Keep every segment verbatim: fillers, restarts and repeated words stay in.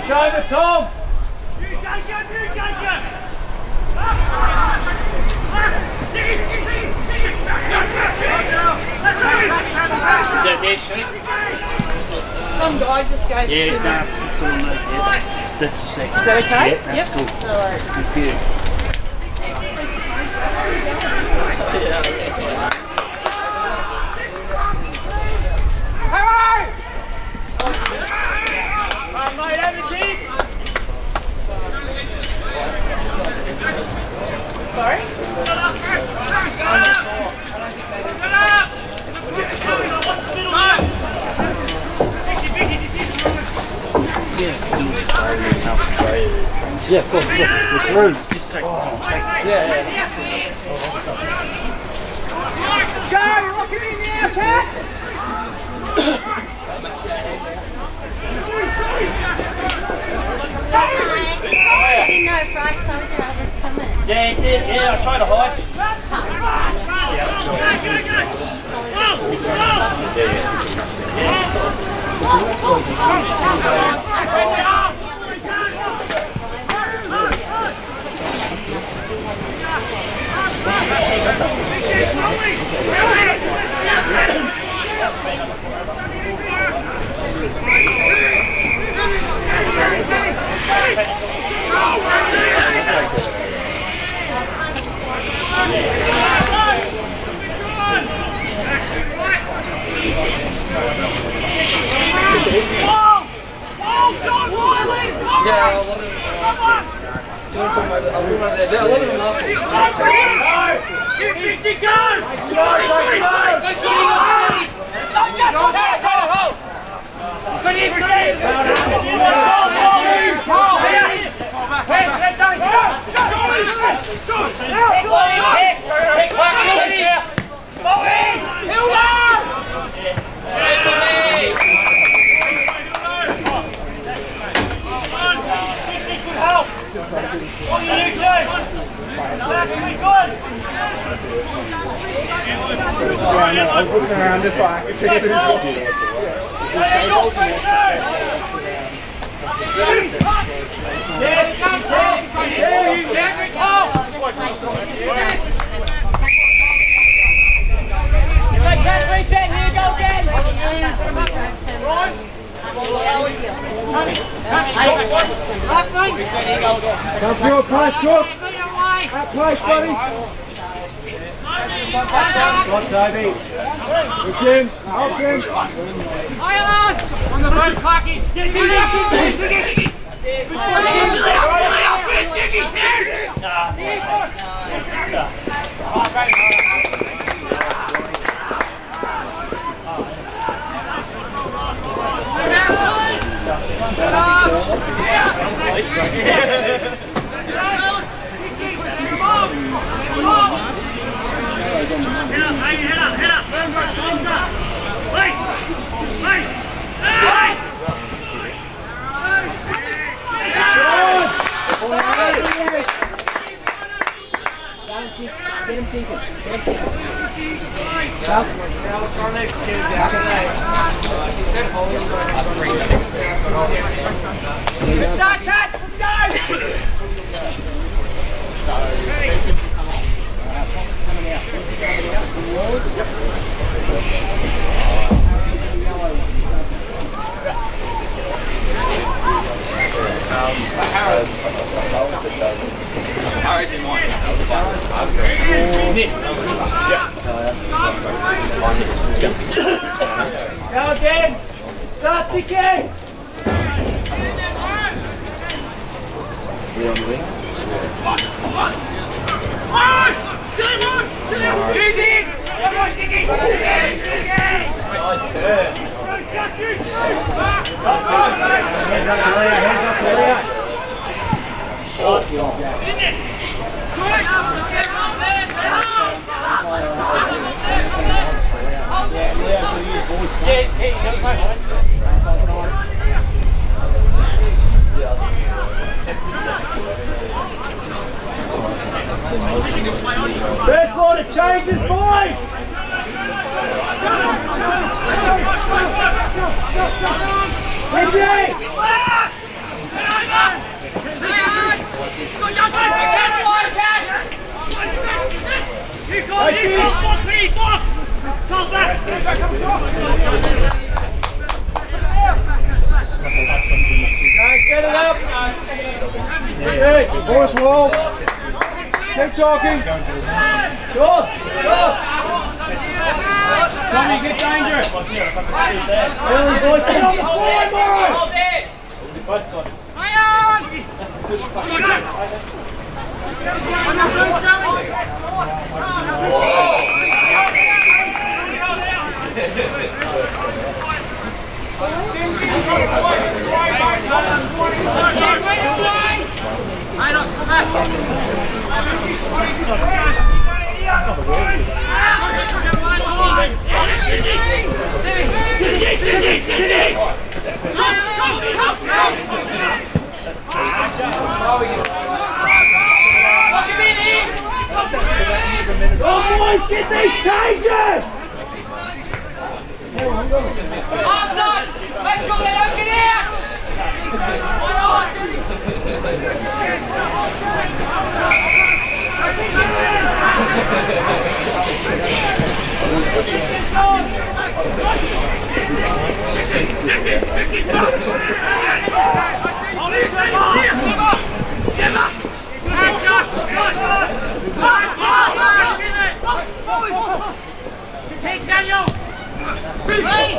Push over, Tom! Is that their sheet? Some guy just gave yeah, it to me. that's, that's, all right, yeah. That's the second. Is that okay? Yeah, that's yep. cool. No worries. Good view. Right, mate, have a kick! Sorry? Yeah, of course, yeah. We're through. Just take the time. Yeah, yeah. Go! Lock it in now, Cat! I didn't know if Frank told you I was coming. Yeah, he did. Yeah, I tried to hide. Yeah, a lot of them are. Do you want to talk about that? I'll talk about that. A lot of them are full. Yeah, I was looking around just like to see who's watching. Catch reset, here you go again! Come for your place, Cook! That place, buddy! Got Toby. It's James. Hold James. On the road, Clarkie! Get it, get it, get it! Get him thinking. Get him thinking. Well, I was trying to execute it yesterday. He said hold it. Let's start, Cats! Let's go! Harry's in mine. Nick. Yeah. Let's go. Go again! Start ticking! We on the wing? Use it! Everyone ticking! Side turn! Hands up to Leo, hands up to Leo! First one to changes, boys! T P! Force wall. Keep talking. Short, short. Tommy, get dangerous. Early boys, sit on the floor, Morrow. Come boys, get these changes! Arms up! Make sure they don't get out! Hey, Daniel! Ready!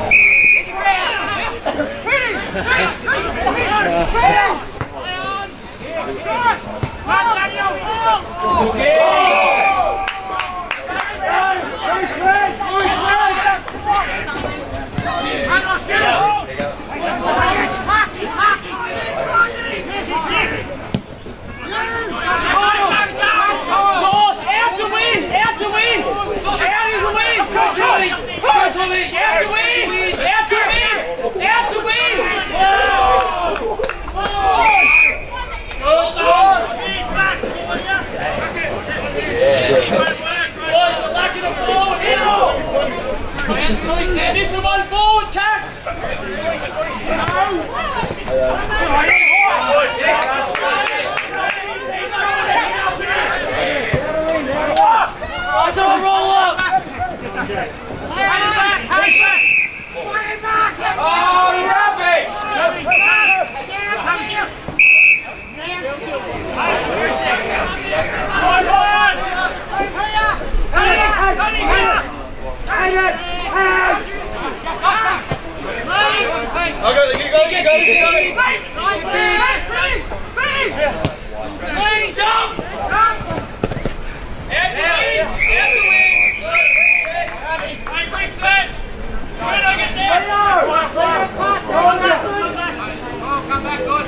This is one forward, Cats! Don't roll up! Oh, rubbish! I got it, you got it, you got it, you got it! Freeze! Freeze! Freeze! Jump! Out to win! Out to win! Hey, Chris, then! When I get there! Oh, come back, good!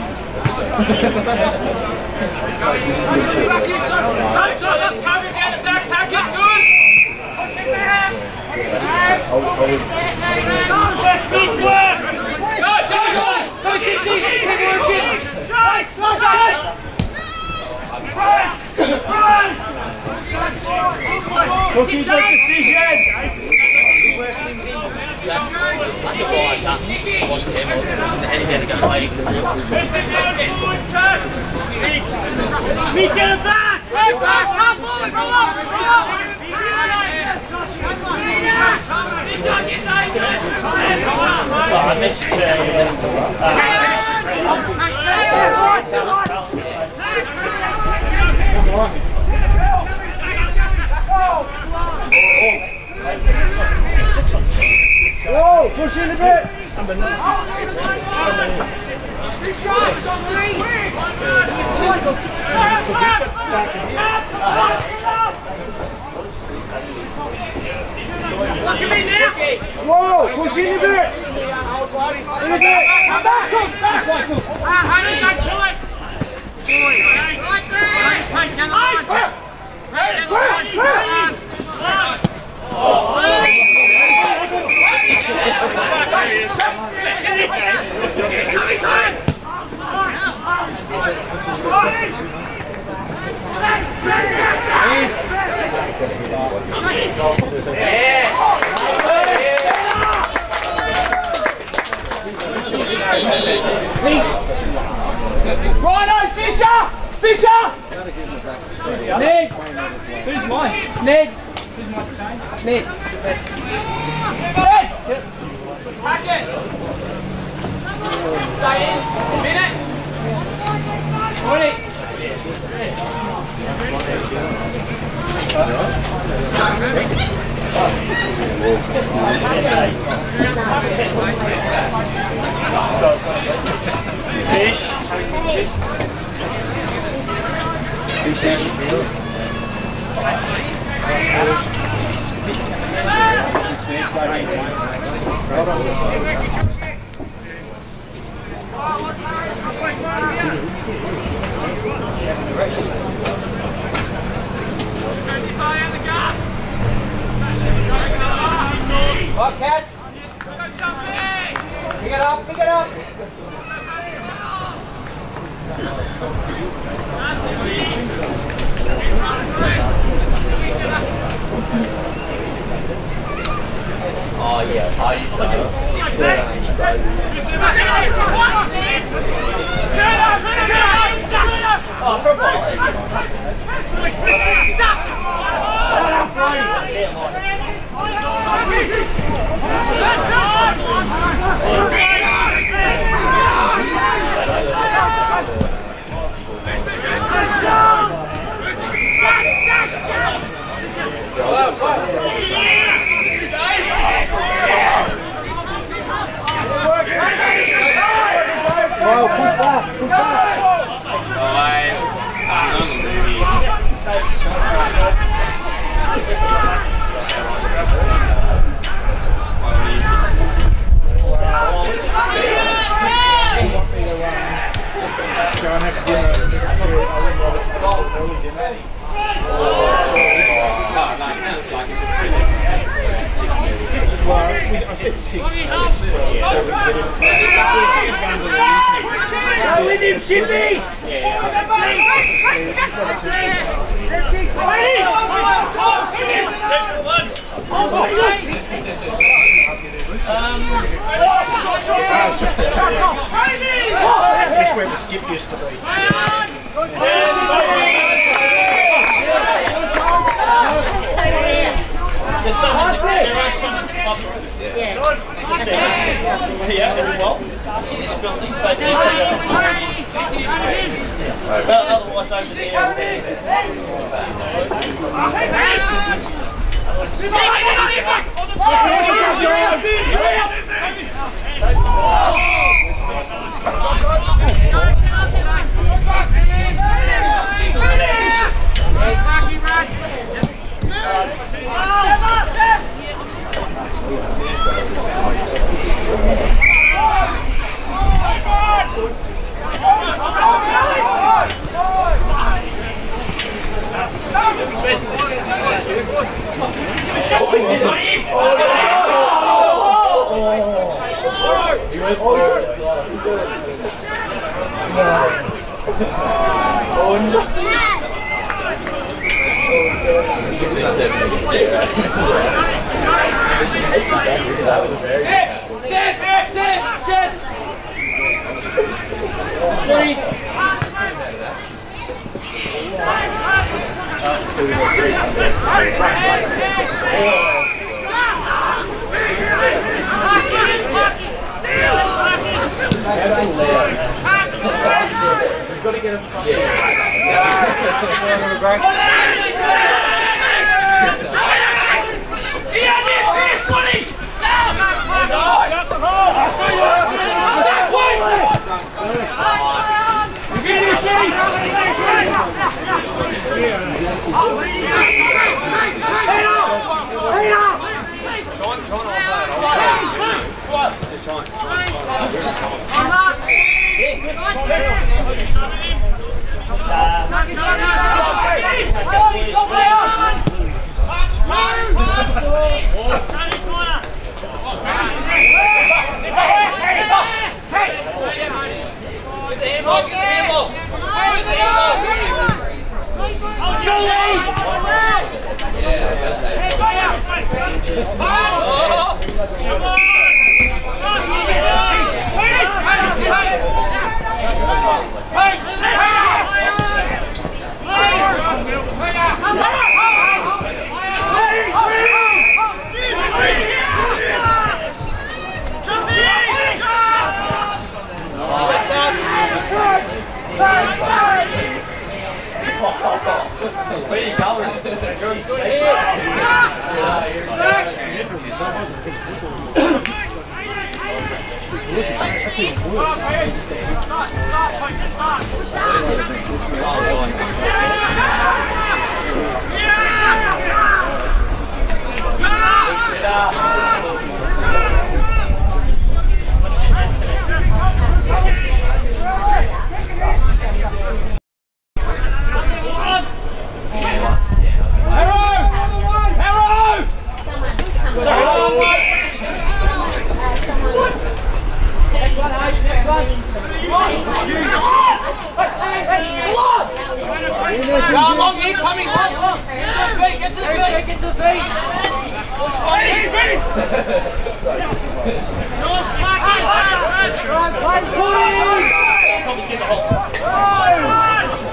Back in, touch, touch, let's cover down the back, pack it, good! Get back! Go, go, go! Go, sixty! Keep working! Nice, nice, nice! Cookie's make decision! Like the ball, I watched the demos, and then he's going to go play. Meet you in the back! Hey, back! Come on! Go up! Go up! Oh, I missed you. Whoa, push in a bit! Look at me now! Whoa, push in a bit! In a bit! Come back! Come back! I need that to it! Right there! Right down the line! Right down the line! Rhino, Fisher! Fisher! Neds! Who's mine? Neds! Neds! Ned! Pack it! Stay in. Minute! Fish. Come on, cats. Pick it up, pick it up. Oh yeah, I used to have Oh, for a ball. Oh, push back, push back. Oh, I, I'm on the movies. I said six. Go with him, Shippy! Second one! That's where the skip used to be. There's some in the, there are some public Yeah. here as well in this building, but you can but otherwise over there. He's got to get him from Hey! Where are you going? You're in States. Yeah, you're Go long, incoming, long, long. Get to the feet, get to the feet, get to the feet. Push one in. Sorry. Probably get the whole.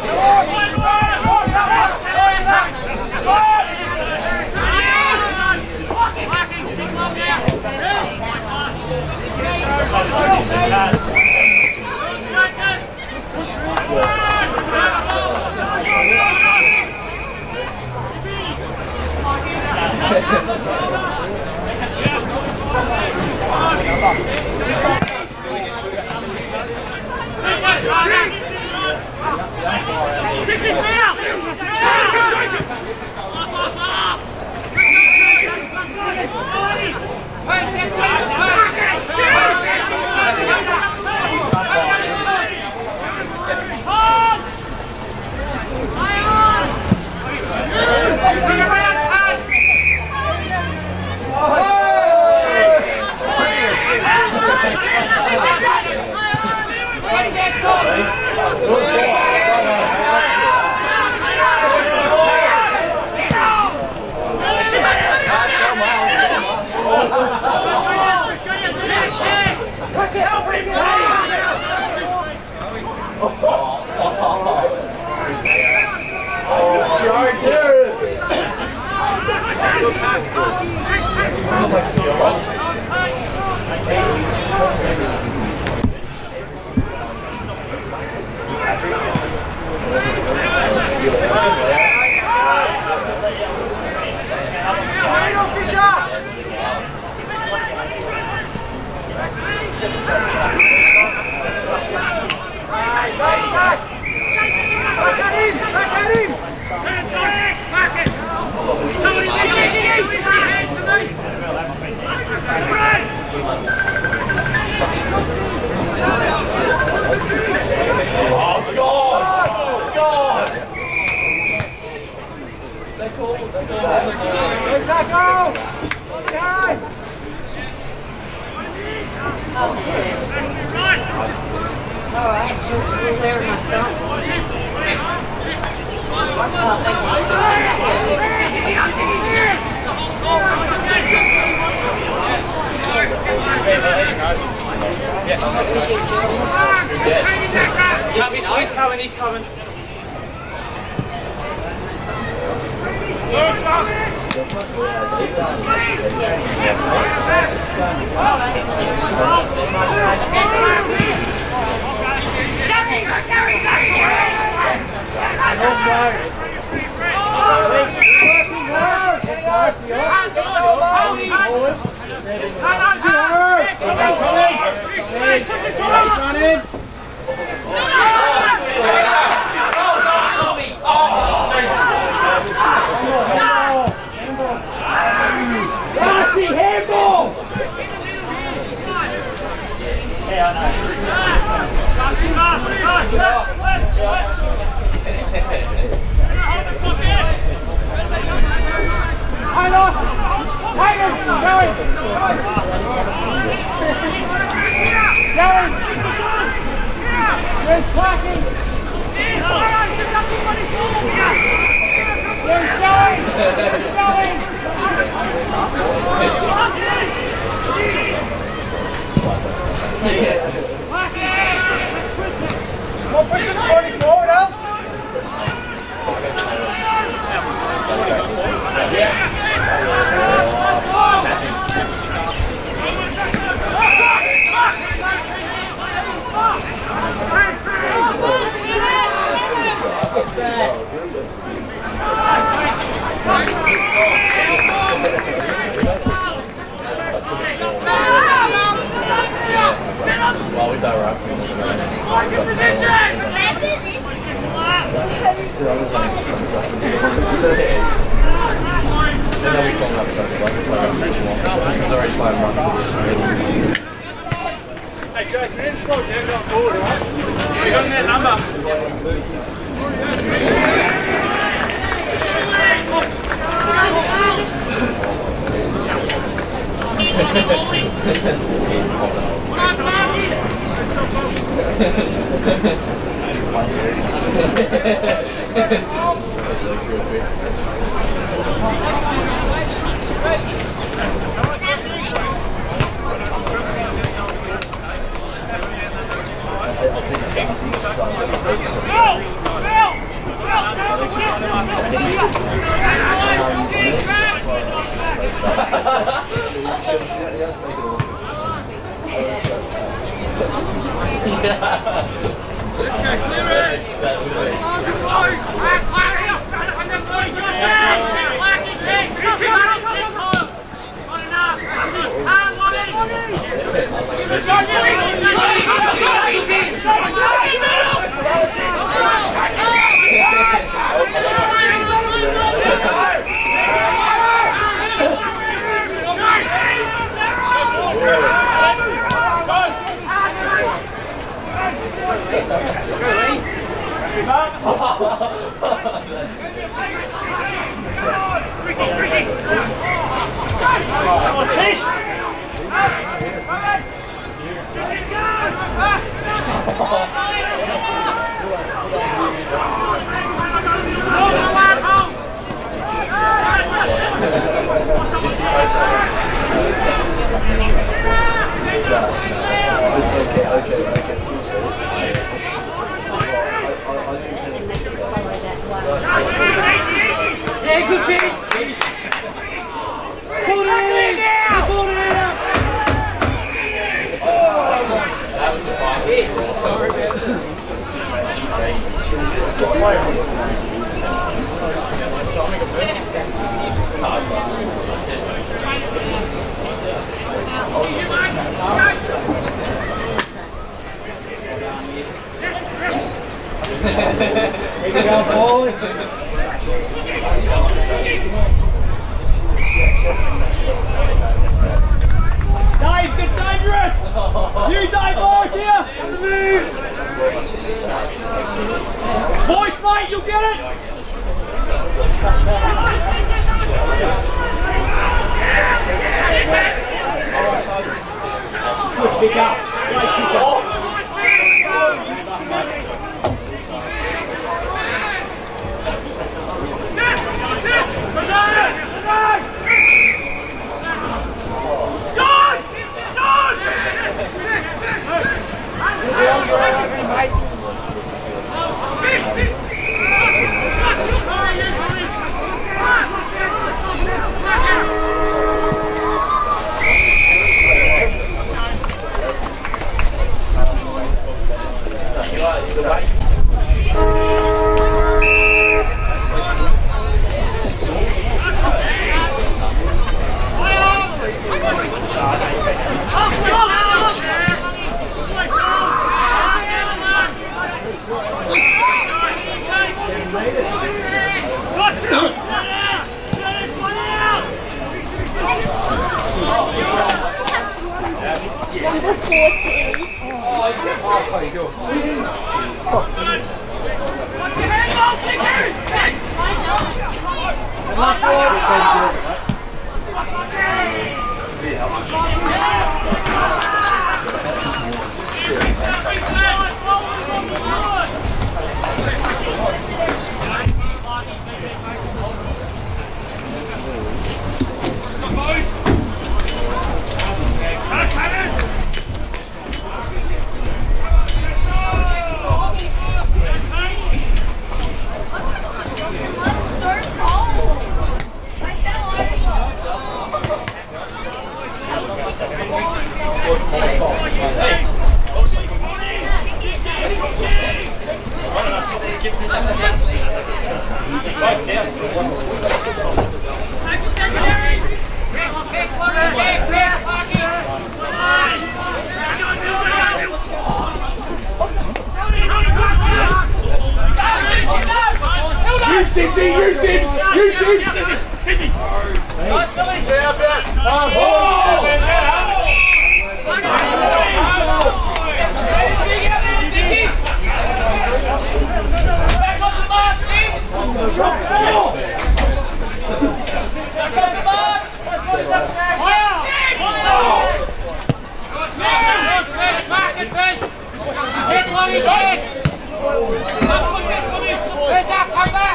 He's coming, he's coming. Hey Jason, in slow down, not forward, right? You got that number. Dave, get dangerous! You Dave Morris here! Voice mate, you'll get it! Good pick up. Great pick up. Sydney, usage! Usage! Sydney! Nice, Billy! Yeah, back! Oh! Back up the mark, Sims! Back up the mark! Hit long again! Where's that? Come back!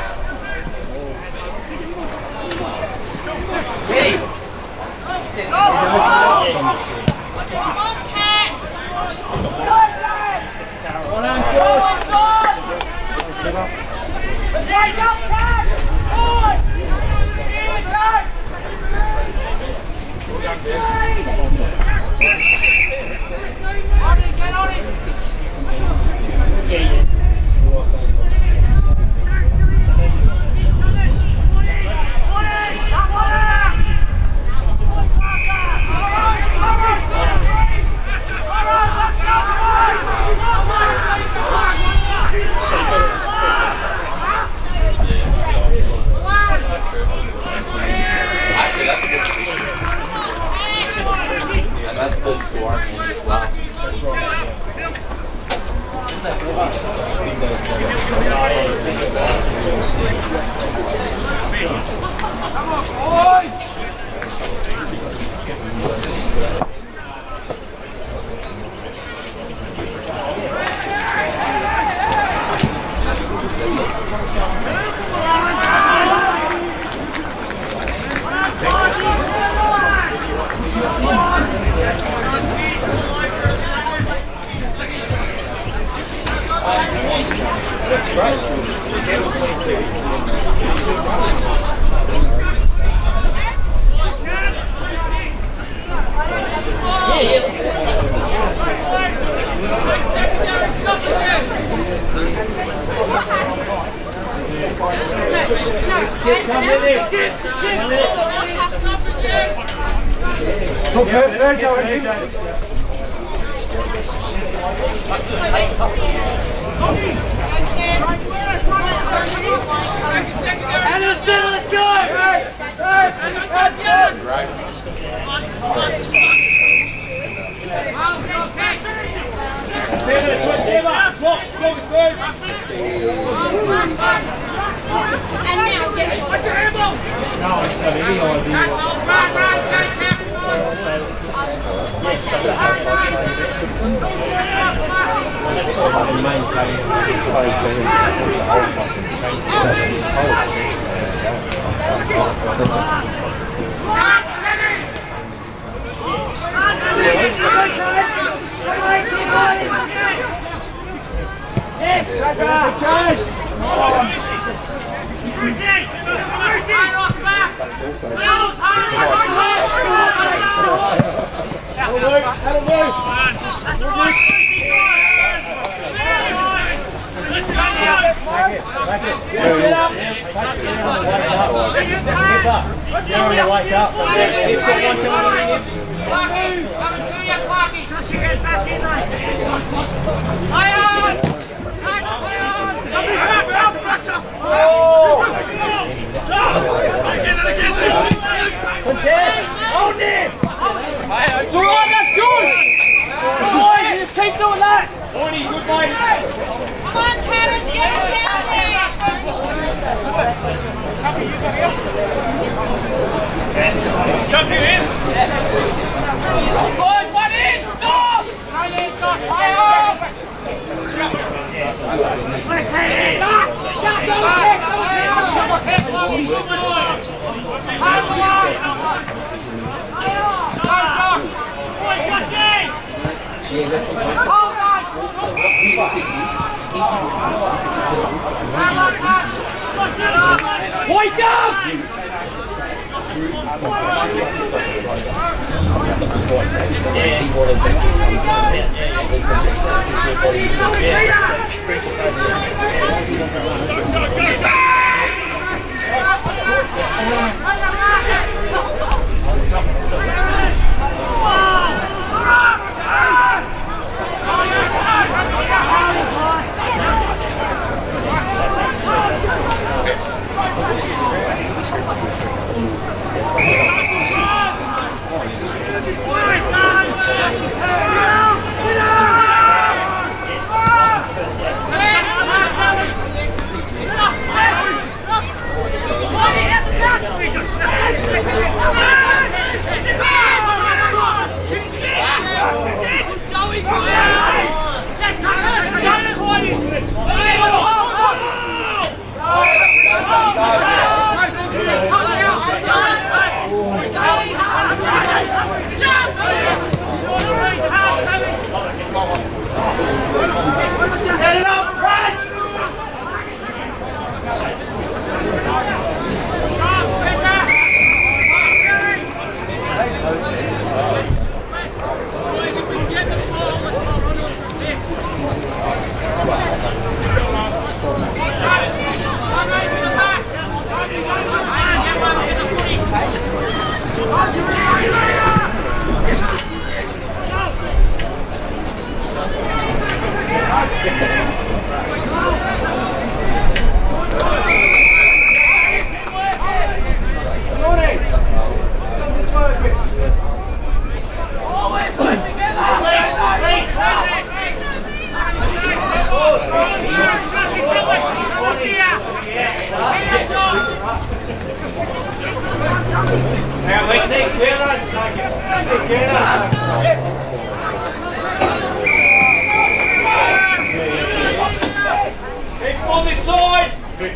Hey! One on short! Right up, Cat! Forward! Here we go! On it, get on it! Actually, that's a good position. And that's the score as well. Okay, there you go. Anderson, let's go! Hey! Hey! And now get it. What's your elbow? No, it's not any idea. Right, right, take him. That's all I've been maintaining. Playing seven. That's the whole fucking change. The whole extension. Yes, Change! Oh, Jesus. Mercy! Mercy! Off back! Out! That'll work! That'll work! That's right! Mercy, let's go down! Back it! Sit up! Wake up! You've got one coming in. Clarky! Come and see you, Clarky! Just you get back in there! Play on! Play on! Come back! Up, Fletcher! Contest! Hold it! It's alright, that's good! Good boy, you just keep doing that! Tony, good boy! Come on, Taylor, get it down there! Jump you in! Boys, one in! Sauce! Right in, sauce! Fire off! Hold on! Point up! on this side!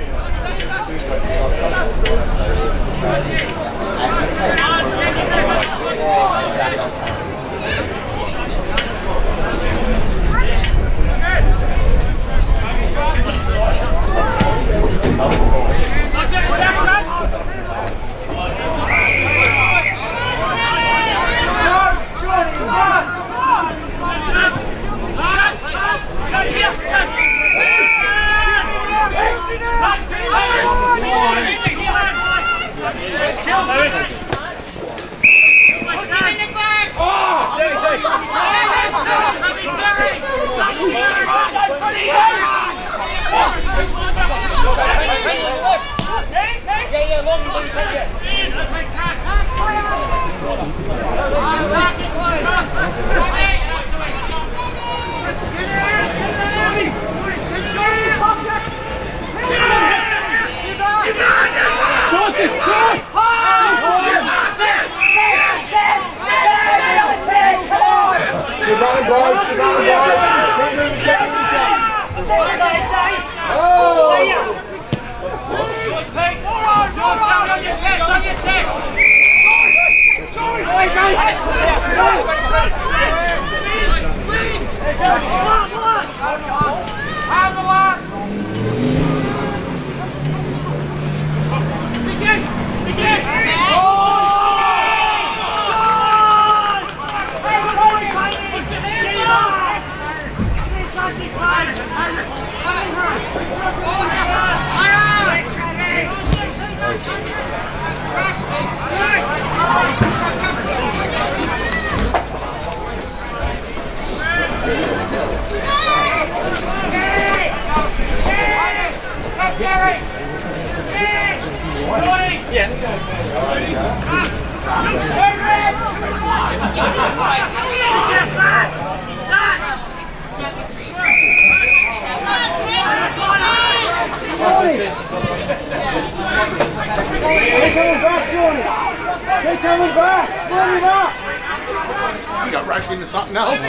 You got wrapped into something else?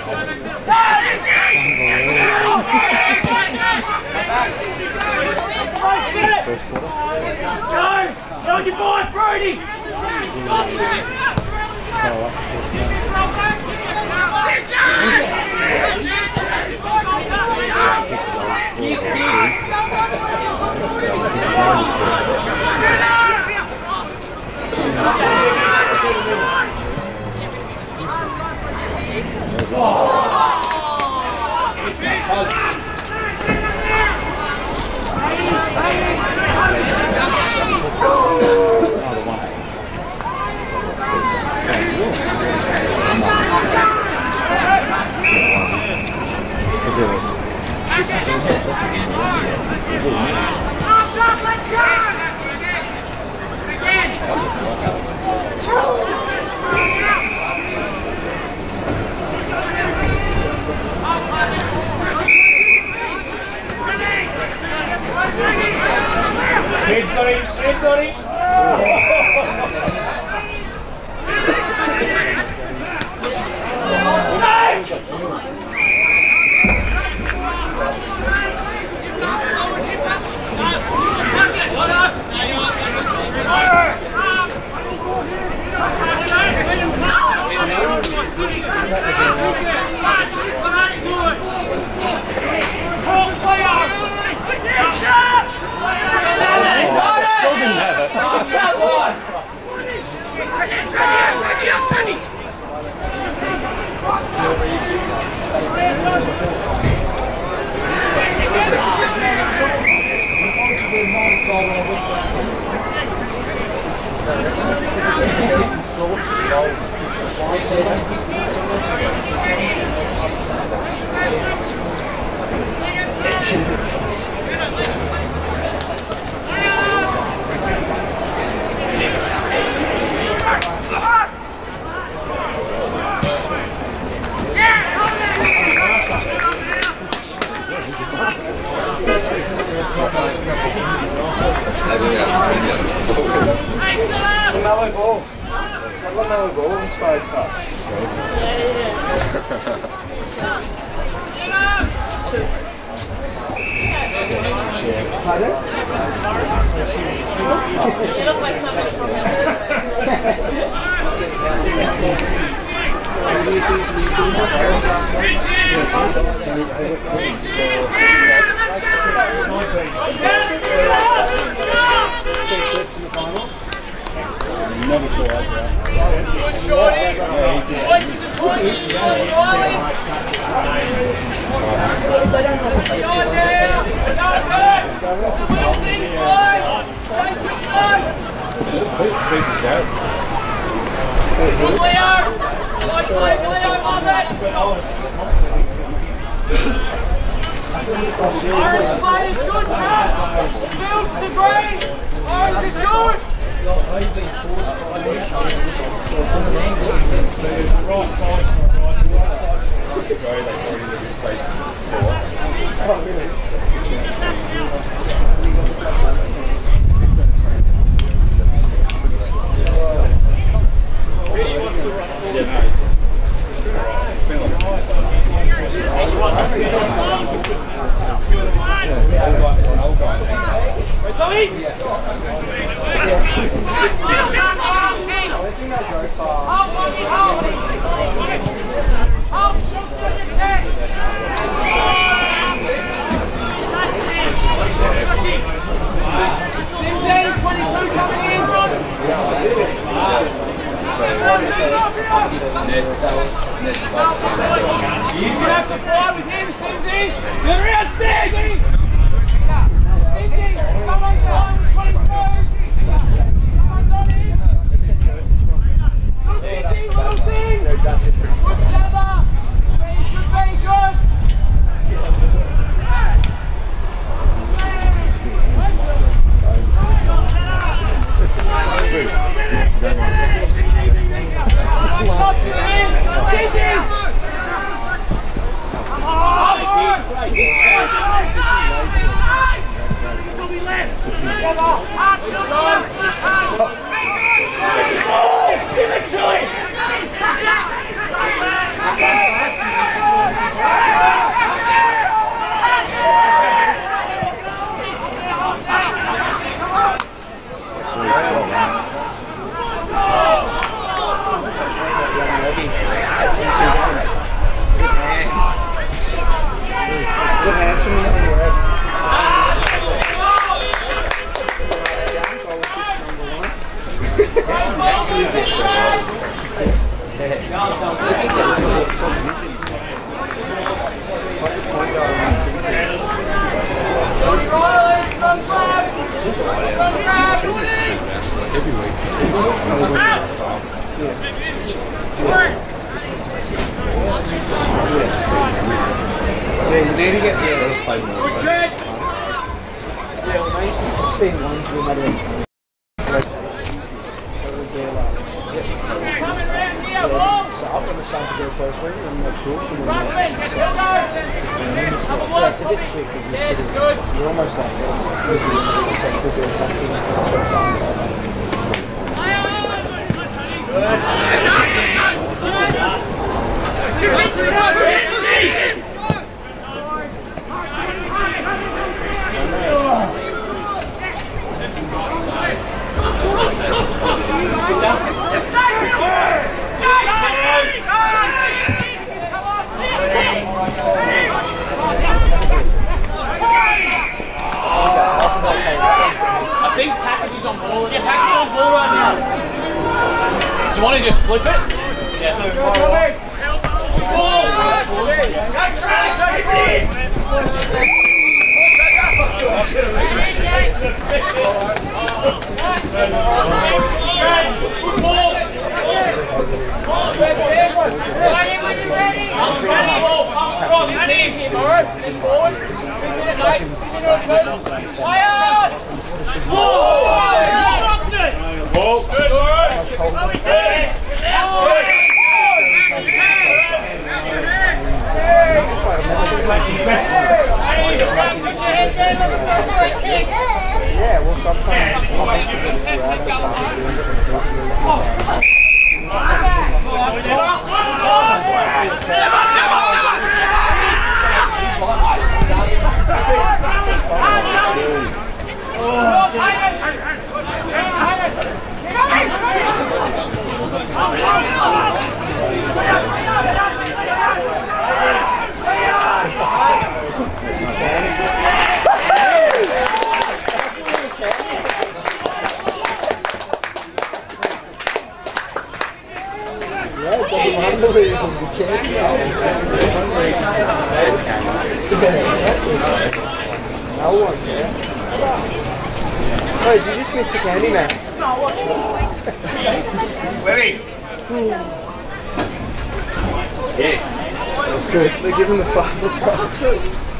Go! Go on your board, Brody! He's got him, he's got him. Mellow ball. It's like a mellow ball inspired pass. Two. Pardon? You look like somebody from Never thought I'd Orange play is good, Pat. Fields to green. Orange is good. You have to fly with him, Simsy. You're around Simsy. Simsy, someone's on twenty-two. Someone's on him. Little Simsy, little thing. Good together. He should be good. Give it to him! Good hands from you. Yeah, you need to get the others play more. Yeah, well, they used to spin one to another. So up on the side to go first ring and the push and then yeah, it's a bit shit because you're almost like it's a bit of something. I think Packers is on ball. Yeah, Packers on ball right now. Do you want to just flip it? Yeah. So, ball! Go track! Go in! Good ball! Ready, ready, ready! Cross, and in! Alright, then forward. Finish it, mate. Finish it, fire! Ball! Ball! Good, alright! Yeah, well, sometimes I'm Oh, yeah. Wait, did you just miss the candy man? Ready? Yes. That's good. They're giving the five the five too.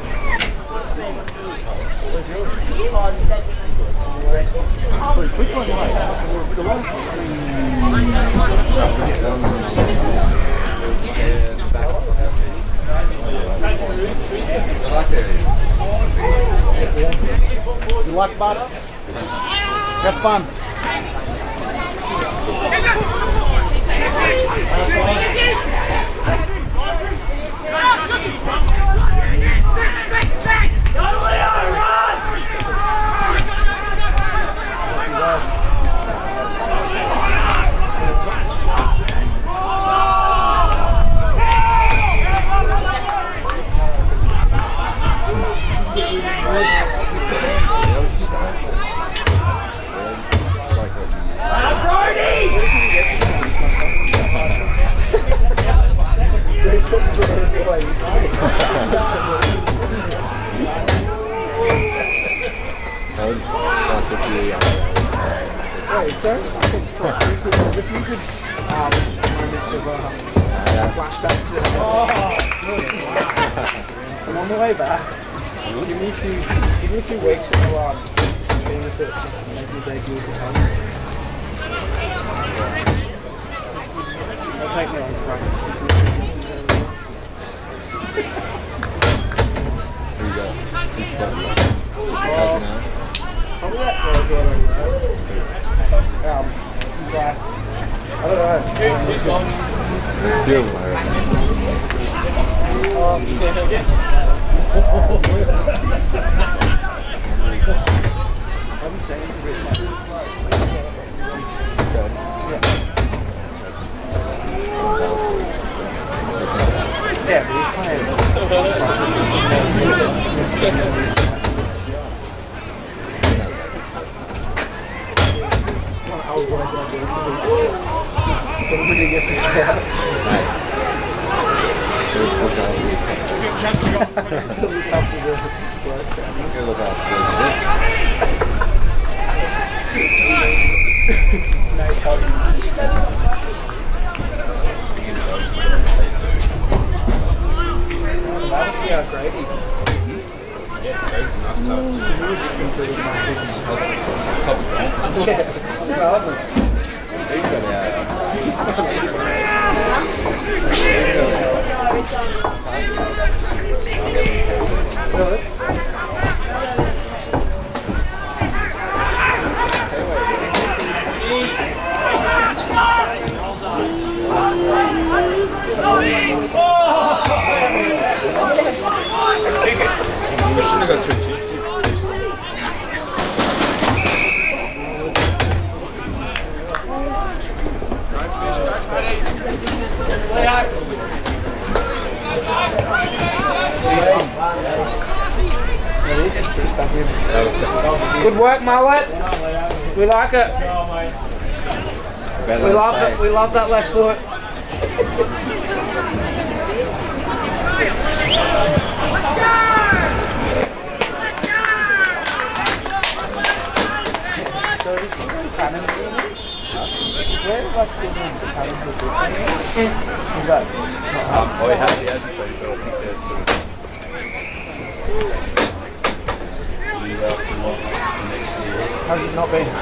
You like butter? Have fun. If you could, um, moments of uh, flashback to I'm on the way back. Give me a few, give me a few weeks and I'll um, be with it and make your debut at home. I'll take me on the front. Here you go. Probably that girl again on the road. Um, he's like, I don't know. Feel like Um, yeah. I haven't seen him for yeah, but he's playing. I was always like doing something. Somebody gets a scout. Look out. Look after the bloke. Look out. No, Tony. That would be our Grady. Yeah, Grady's a nice touch. Top score. Yeah, it's relevant. Really? Let's kick it. We shouldn't have got two chips. Good work, Mullet. We like it. We love it. We love that left foot. Um, oh, he has, he hasn't played, but I think they're sort of leave out to what for next year. Has it not been?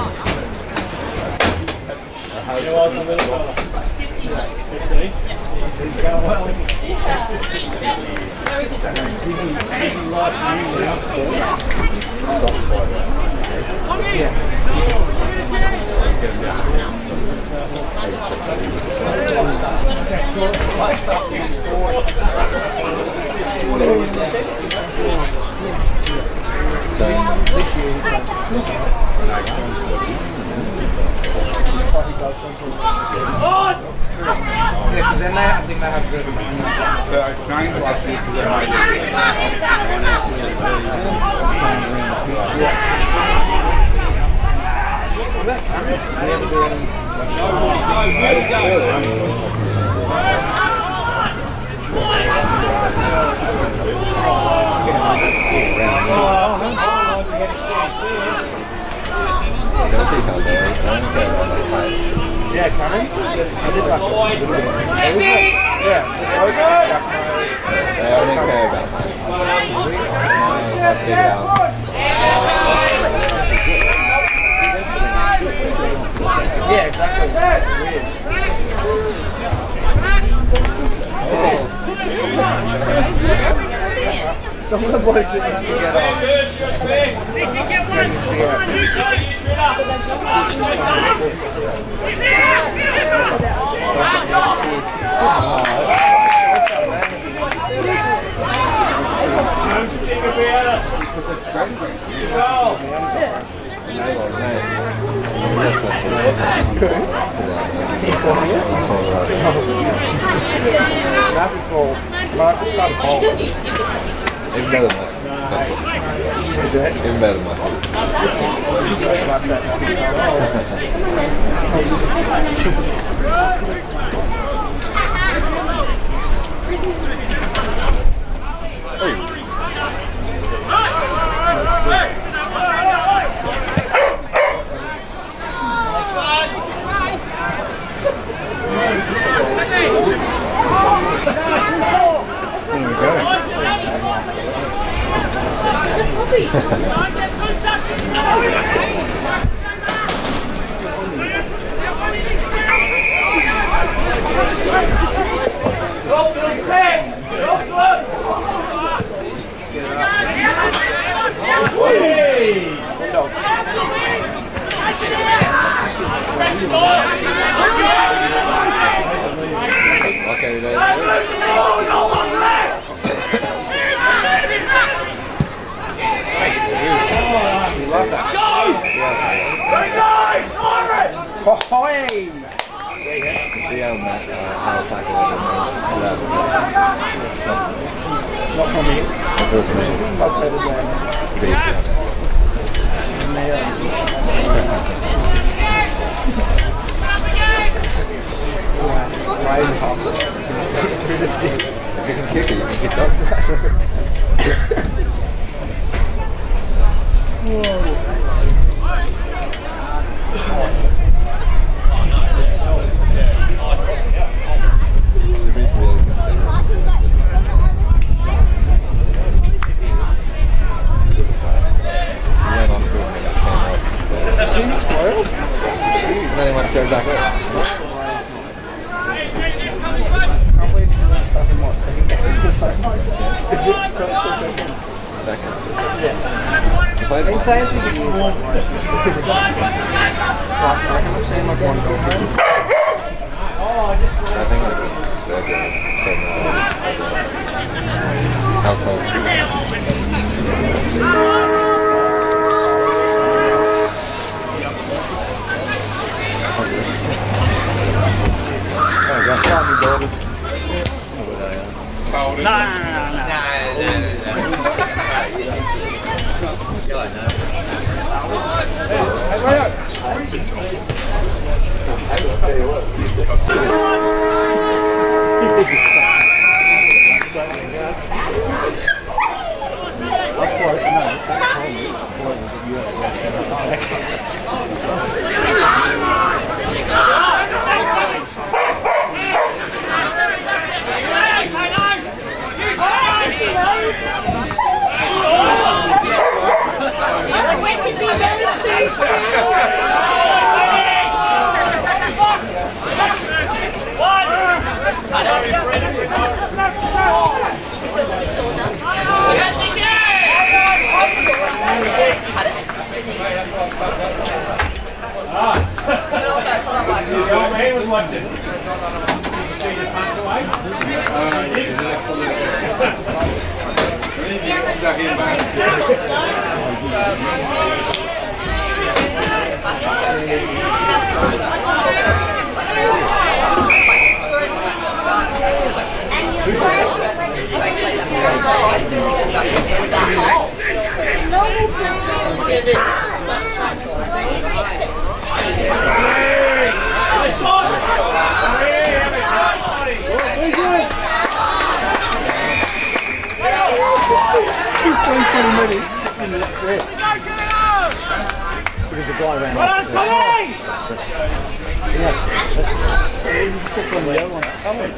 This year, because then they, I think they have good. So I trained like this because they're my Oh, Yeah, Cannons. I did that. Yeah, the boys got back. I don't care about that. No, I'll sit down. Yeah, exactly. It's weird. Some of the boys that used to get on. That's called Marcus Hall. Even better than that. Even better than that. Okay, there. Very nice! Alright! Ahoy! See how Matt, uh, how tackle Not from me. Outside the game. Ryan passes through the stick. You can kick it, you can kick up. Inside the game. I think they're good. They're good. Household too. No, no, no, no. Because the guy ran Well off. done, Tommy! Yeah, that's good when the other one's coming.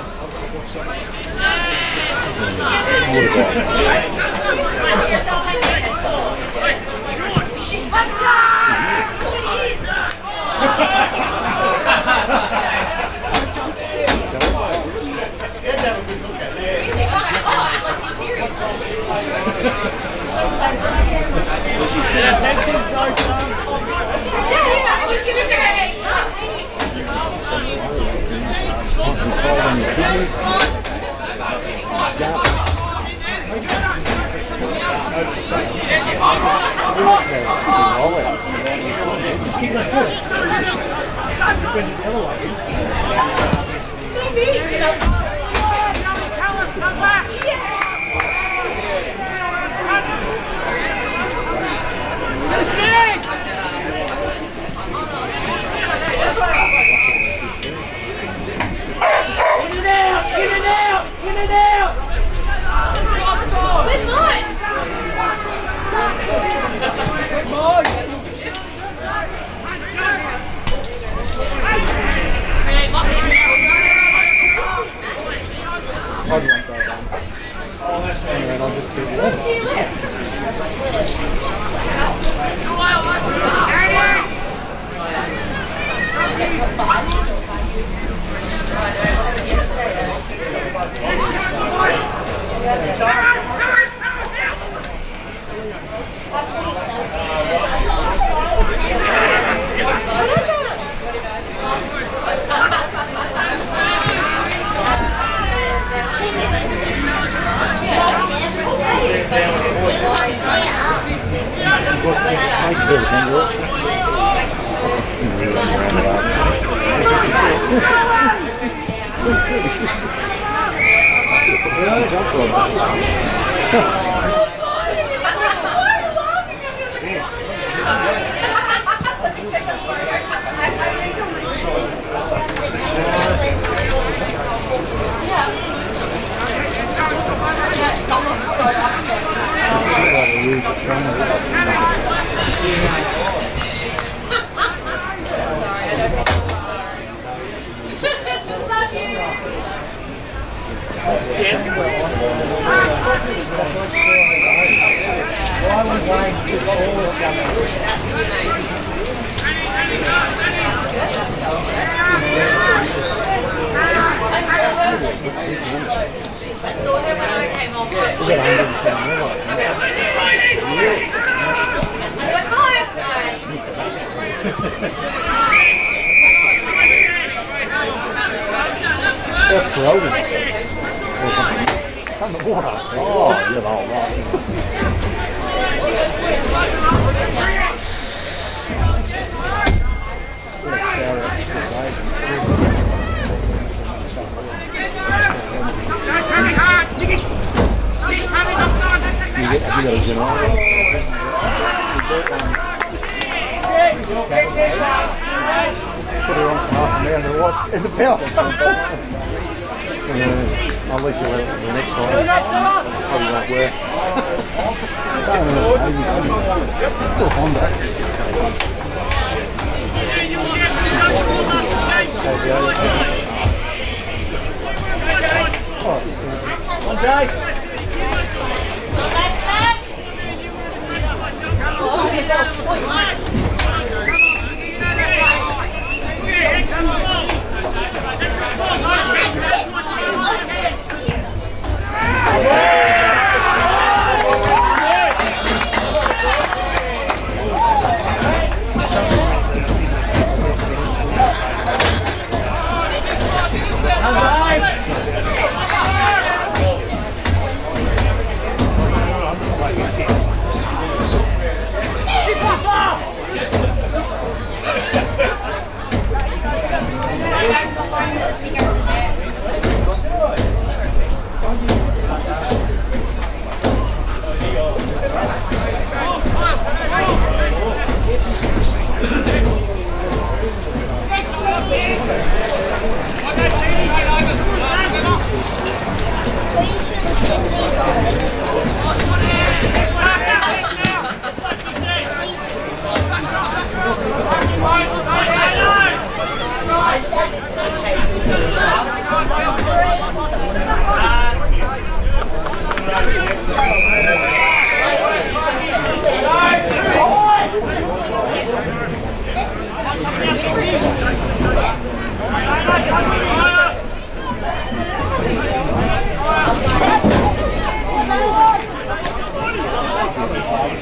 Where's mine? I saw her when I came on work. Is it one hundred pound liver? I went home. Just floating. It's on the water. Oh, you know, right. You get, have you got a generator? Put her on for half an hour and the lights in the bell. And then I'll let you let it the next time. Probably won't work. I don't know, maybe put a Honda. One day.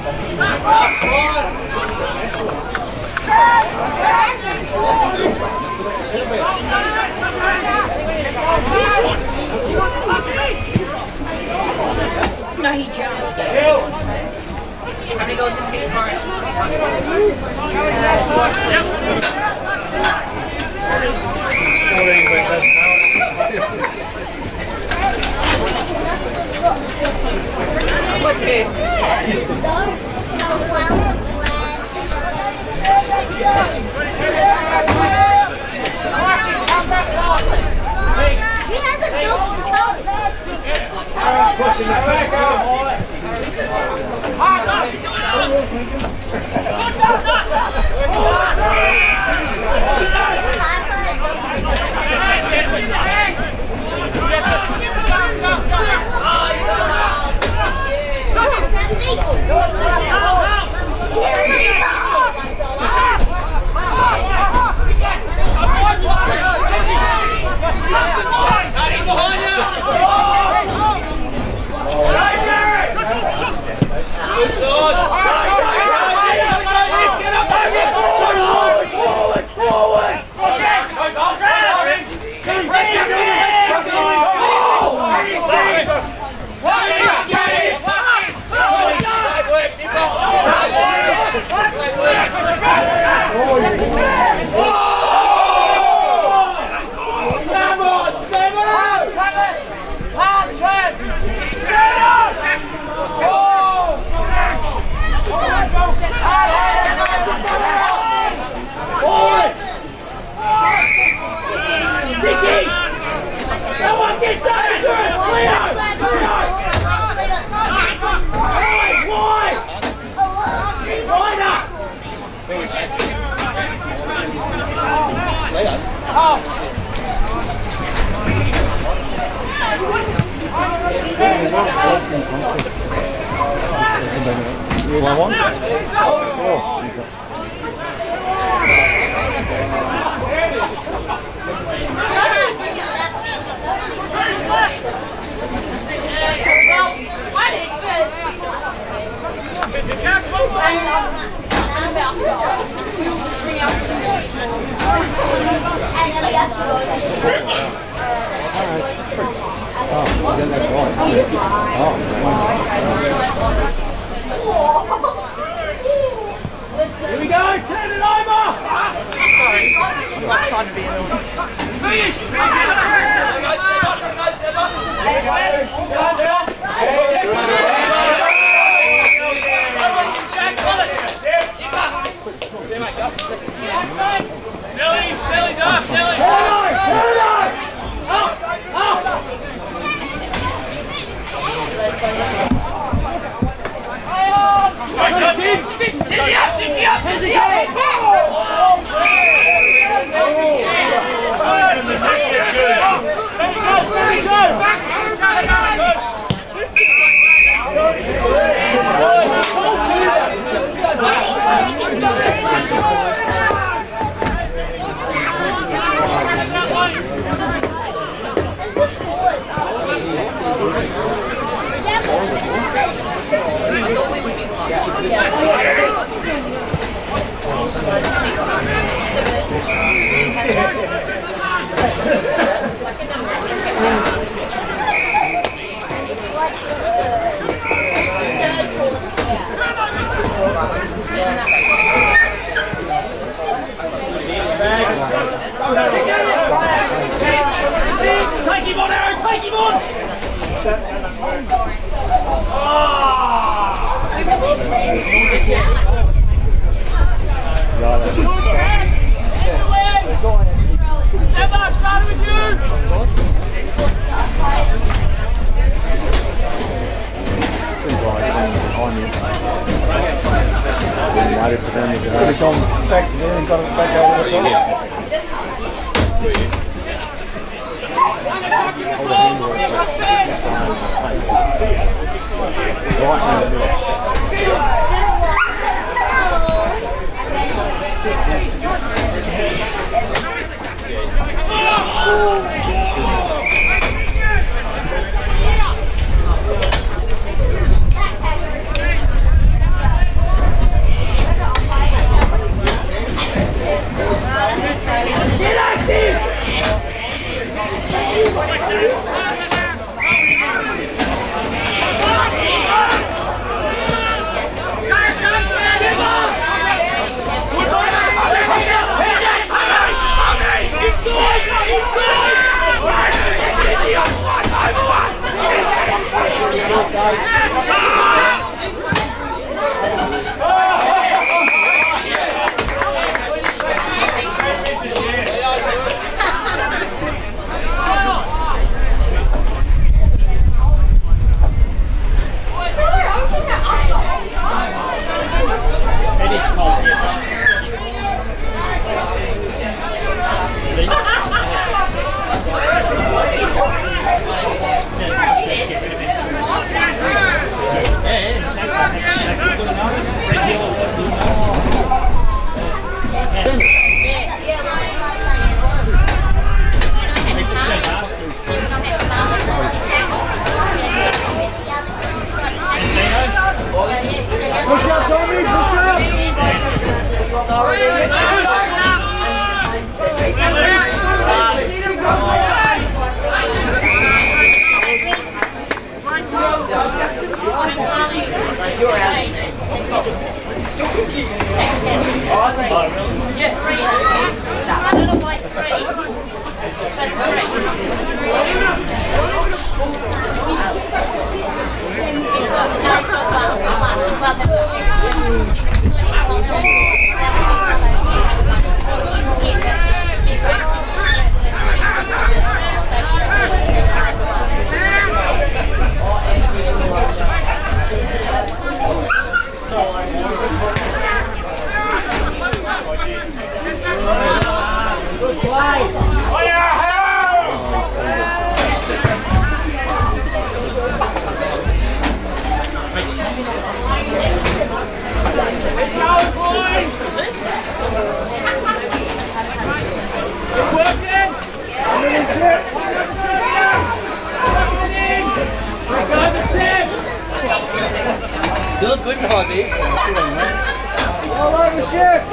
No, he jumped. How many goes in Pittsburgh? Okay. He has a doggy toe. You want one? Oh, Jesus. Oh, you got that right. Here we go, turn it over! Sorry, I'm not trying to be annoying. Nelly, Nelly, Dust, Nelly! Turn it, turn it! Up, up! Take him on, Aaron! Take him on! Emma, start with you! He's gone back to there and got us back over the top. It is cold here. See? Push up, Tommy, push You look good in high vis. all over, Chef.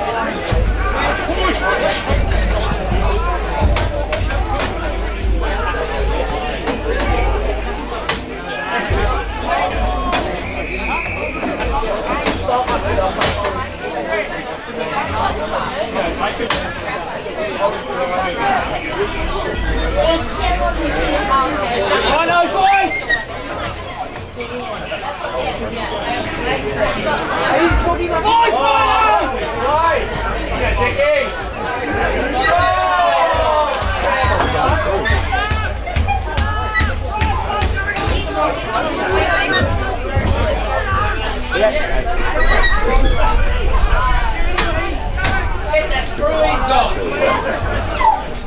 Oh no, boys! Boys, boys! Yeah, Jackie! Get the screw-ins on.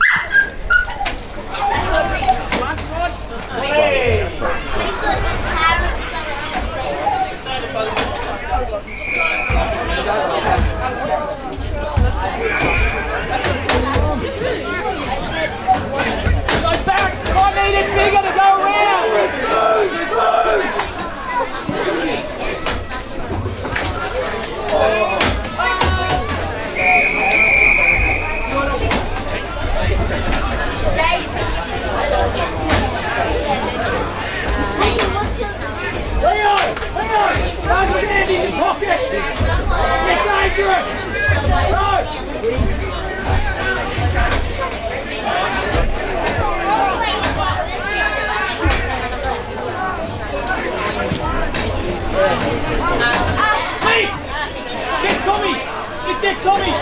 Go back! I need it bigger to go around! Leon! Leon! Don't stand in the pocket! It's dangerous! Hey! Get Tommy! Just get Tommy!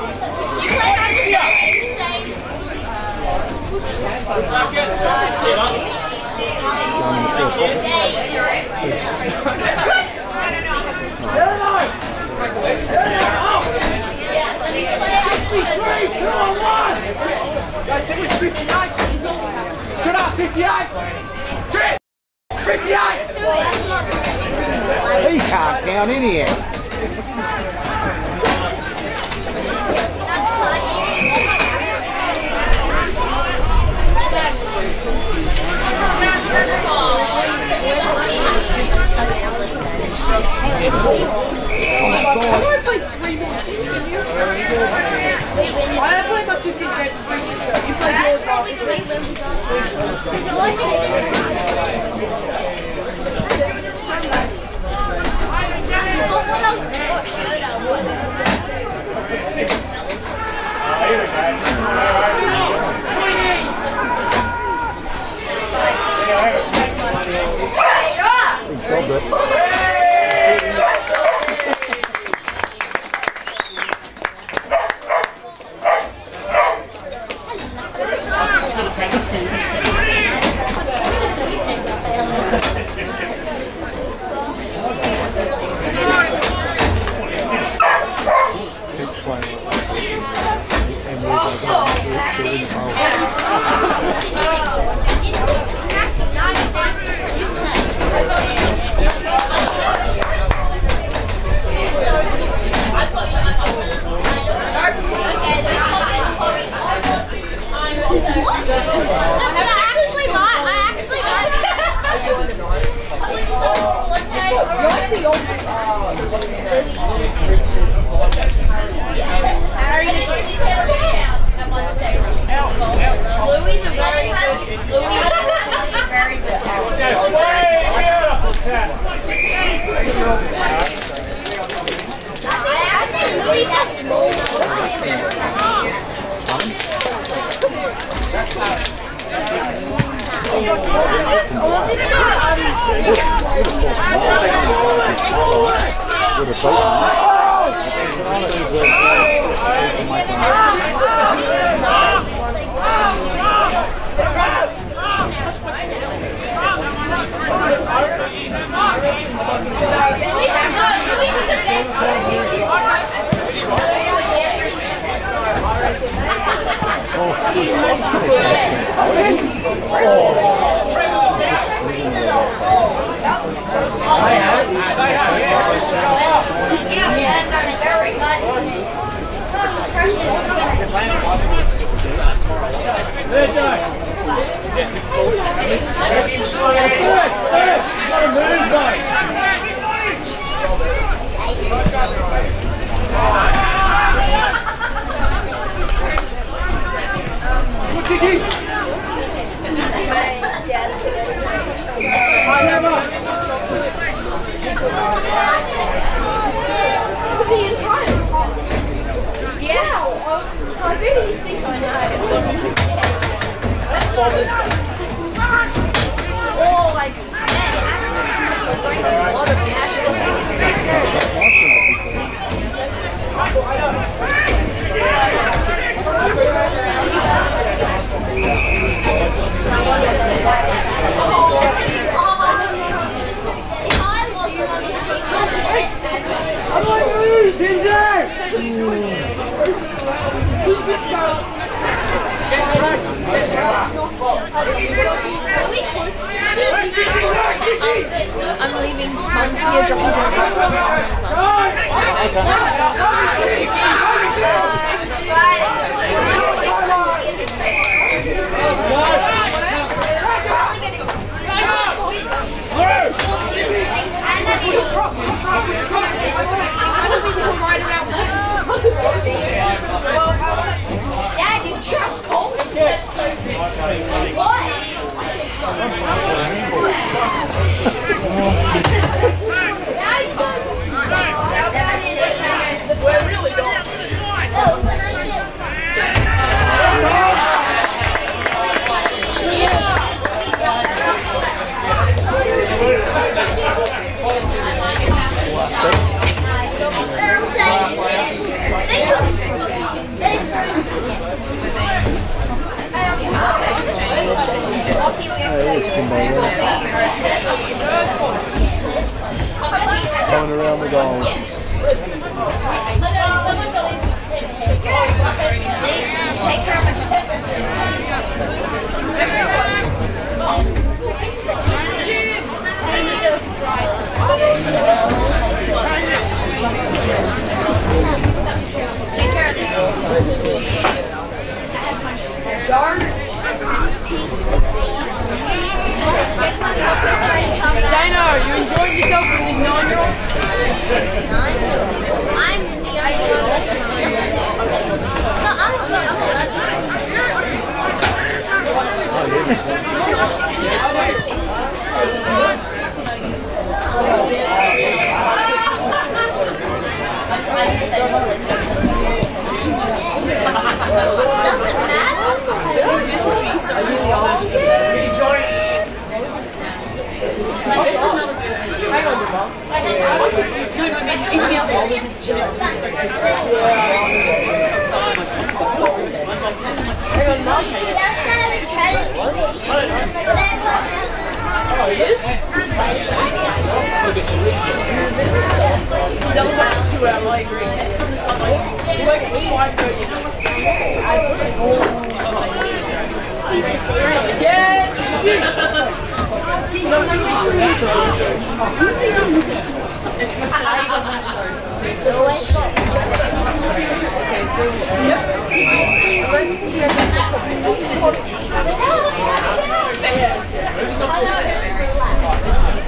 He can't count in here. I played three minutes. I played my fifteen games three years ago. You played yours last He's got Louis is a very good. Louis Richards is a very good tackle. I think Louis got goal. All this stuff. The entire top. Yes. I really think I know. Oh, like that actress must have bring a lot of cash this I'm leaving. I'm here dropping down. Dad, you just called me. What? We're really not. Going around the goal. Yes. Take care of my job. We need to try. Take care of this one. Darn. Dino, are you enjoying yourself with these nine-year-olds? Nine? I'm the only one that's nine. No, I'm eleven. I'm Doesn't matter.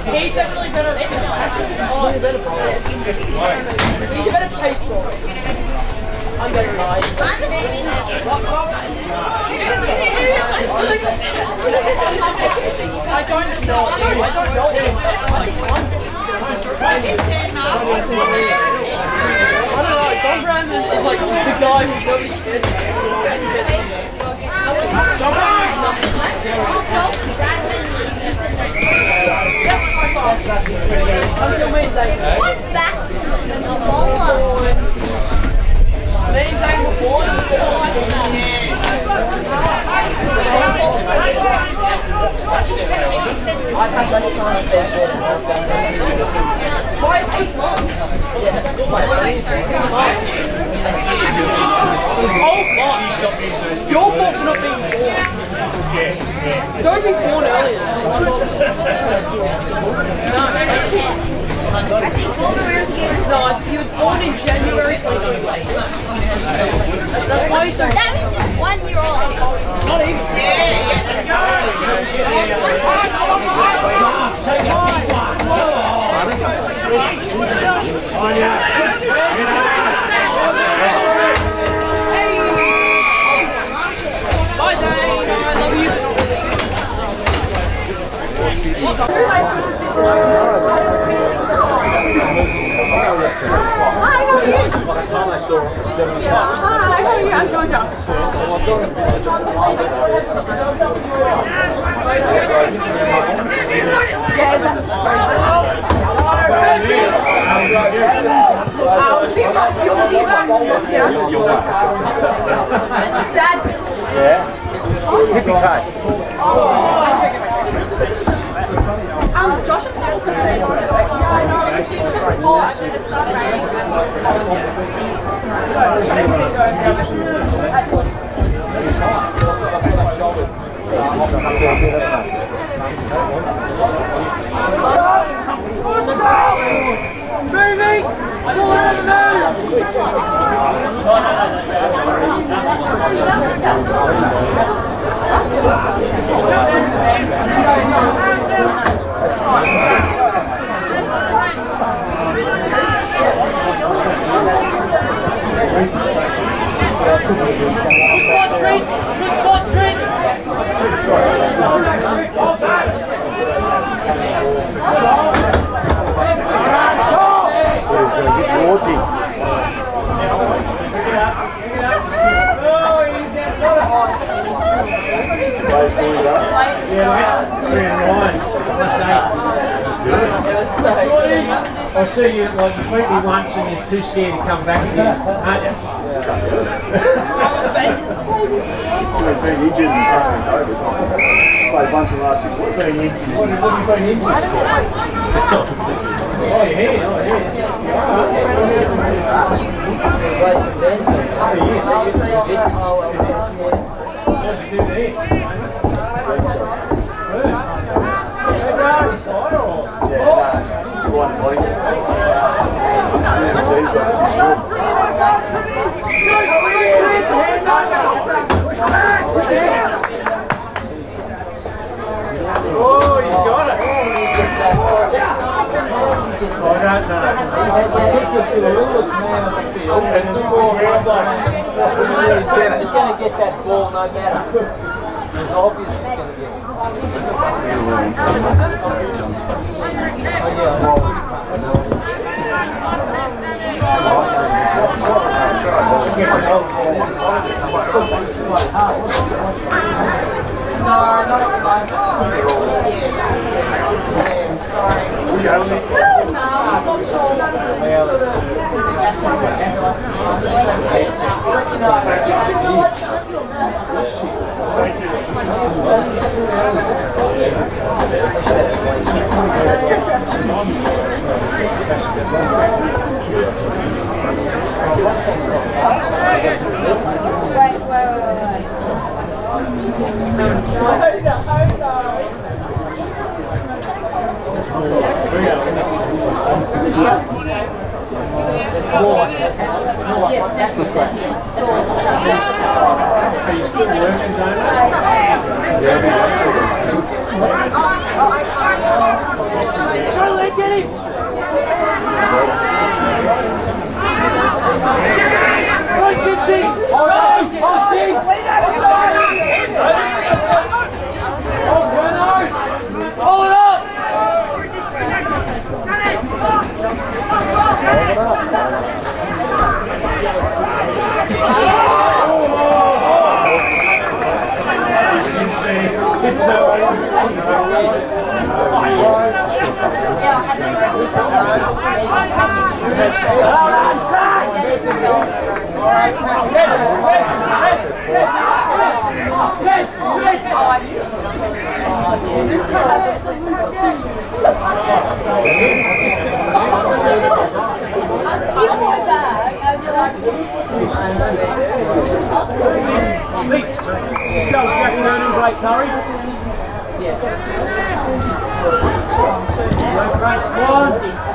He's definitely better than anyone. He's a better bowler. He's a better pace bowler. I'm better than I. I'm a spinner. I don't know. I don't know him. I think I'm I don't know. Don Bradman is like the guy who nobody cares about. Don Bradman is nothing. Don Bradman Until me and Zane. What back a bowler? Me and Zane were born. I've had less time at baseball than I've done. By eight months. Yeah, that's good. By eight months. Oh, fuck. Your fault's not being born. Don't be born earlier. No, I think going around here. no, he was born in January twenty twenty-one. That's why he's so. That means he's one year old. Not even. Bye, Zane. I love you. Hi, how are you? Hi, how are you? I'm Georgia. Yeah, is that I'll see if I still want to be back. Dad. Yeah. Tippy tie. Um, Josh and Sam can stay on it. Yeah, I know. I see it before and then it started raining. Moving! Pull on the Good spot, Treat! Good spot, Treat! I see you like you beat me once and you're too scared to come back again, aren't you? I've been injured and played once in the last six weeks. Been injured. What have you been injured? Oh, your head, oh, your head. What did you do there? Yeah, one point. Oh, he's got it. I don't know. I think it's the realest man on the field and it's four round blocks. He's going to get that ball no matter. It's obvious he's going to get it. No, not at the moment. Sorry. No, I'm not sure. Wait, wait, wait, wait. Yes, that's correct. Are you still working, don't you? Charlie, get him! Go, Gibsy! Hold on! Hold it up! Hold it up! Go, Jack Noonan, Blake Turry. Yeah. Great squad.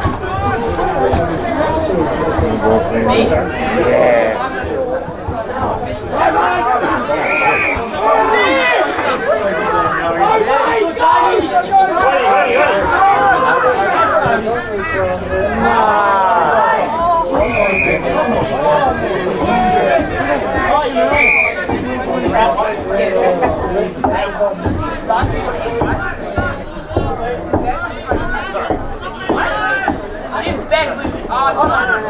I'm back with you. Oh, hold on.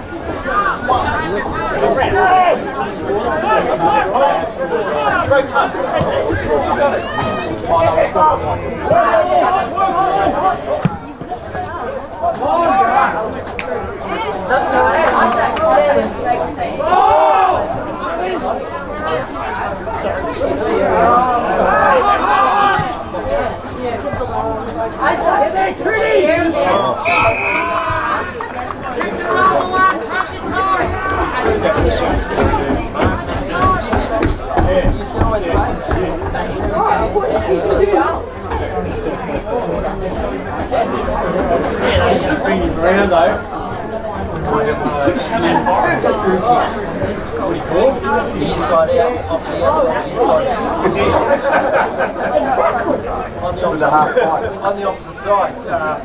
Around though. Inside out, off the outside, on the opposite side. On the opposite side. Uh,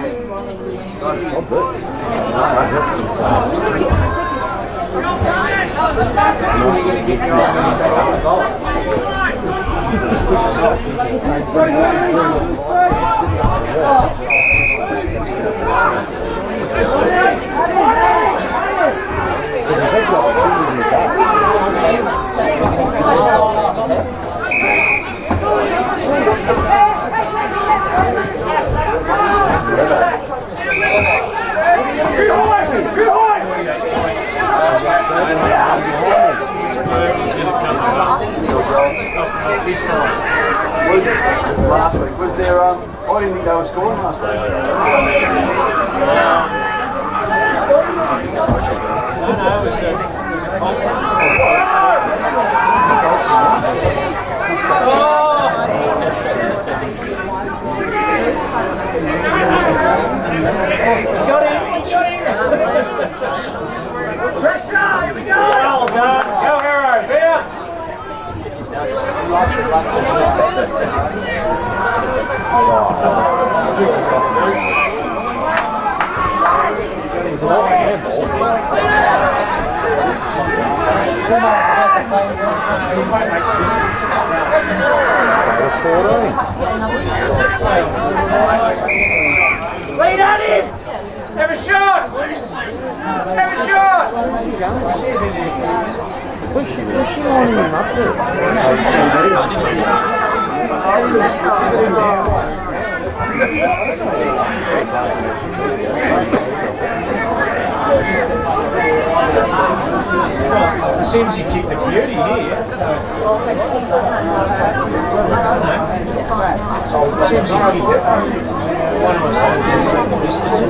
Last week, was there, um, I didn't think they were scoring last week. Got it! Got it! Pressure! Here we go! Well done! Go, Arrow! Bounce! Lead at him! Have a shot! Have a shot! What's she, what's she lining him up It seems you kicked the beauty here. It seems you kicked one of us distance.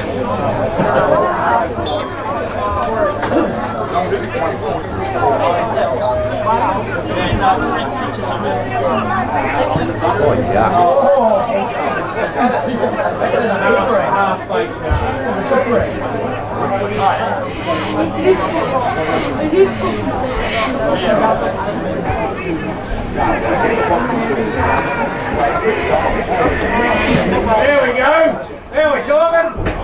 Oh, yeah. Oh, There we go. There we talking.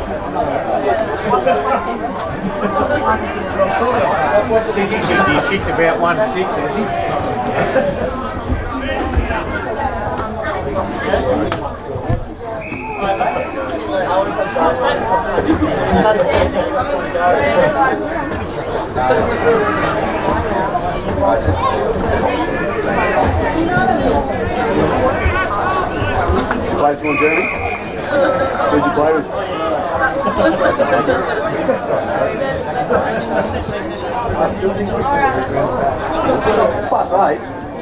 He's kicked about one six, has he? Did you play small Jeremy? Who'd you play with? Plus eight.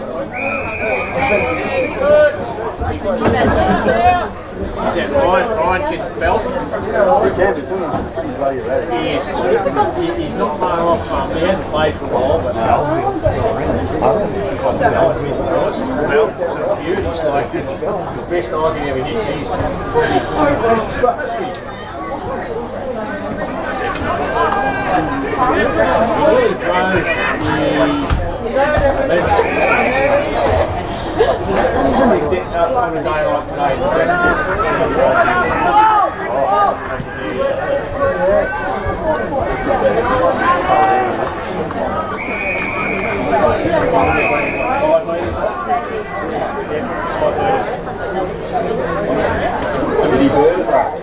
Is that Ryan? Ryan gets belt? He can, it's in him. He's ready, ready. He is. He- He's not far off. Um, he hasn't played for a while, but belt, it's a beauty. It's like the best I can ever hit. He's really drove the up on a day like today. Did he bird it back?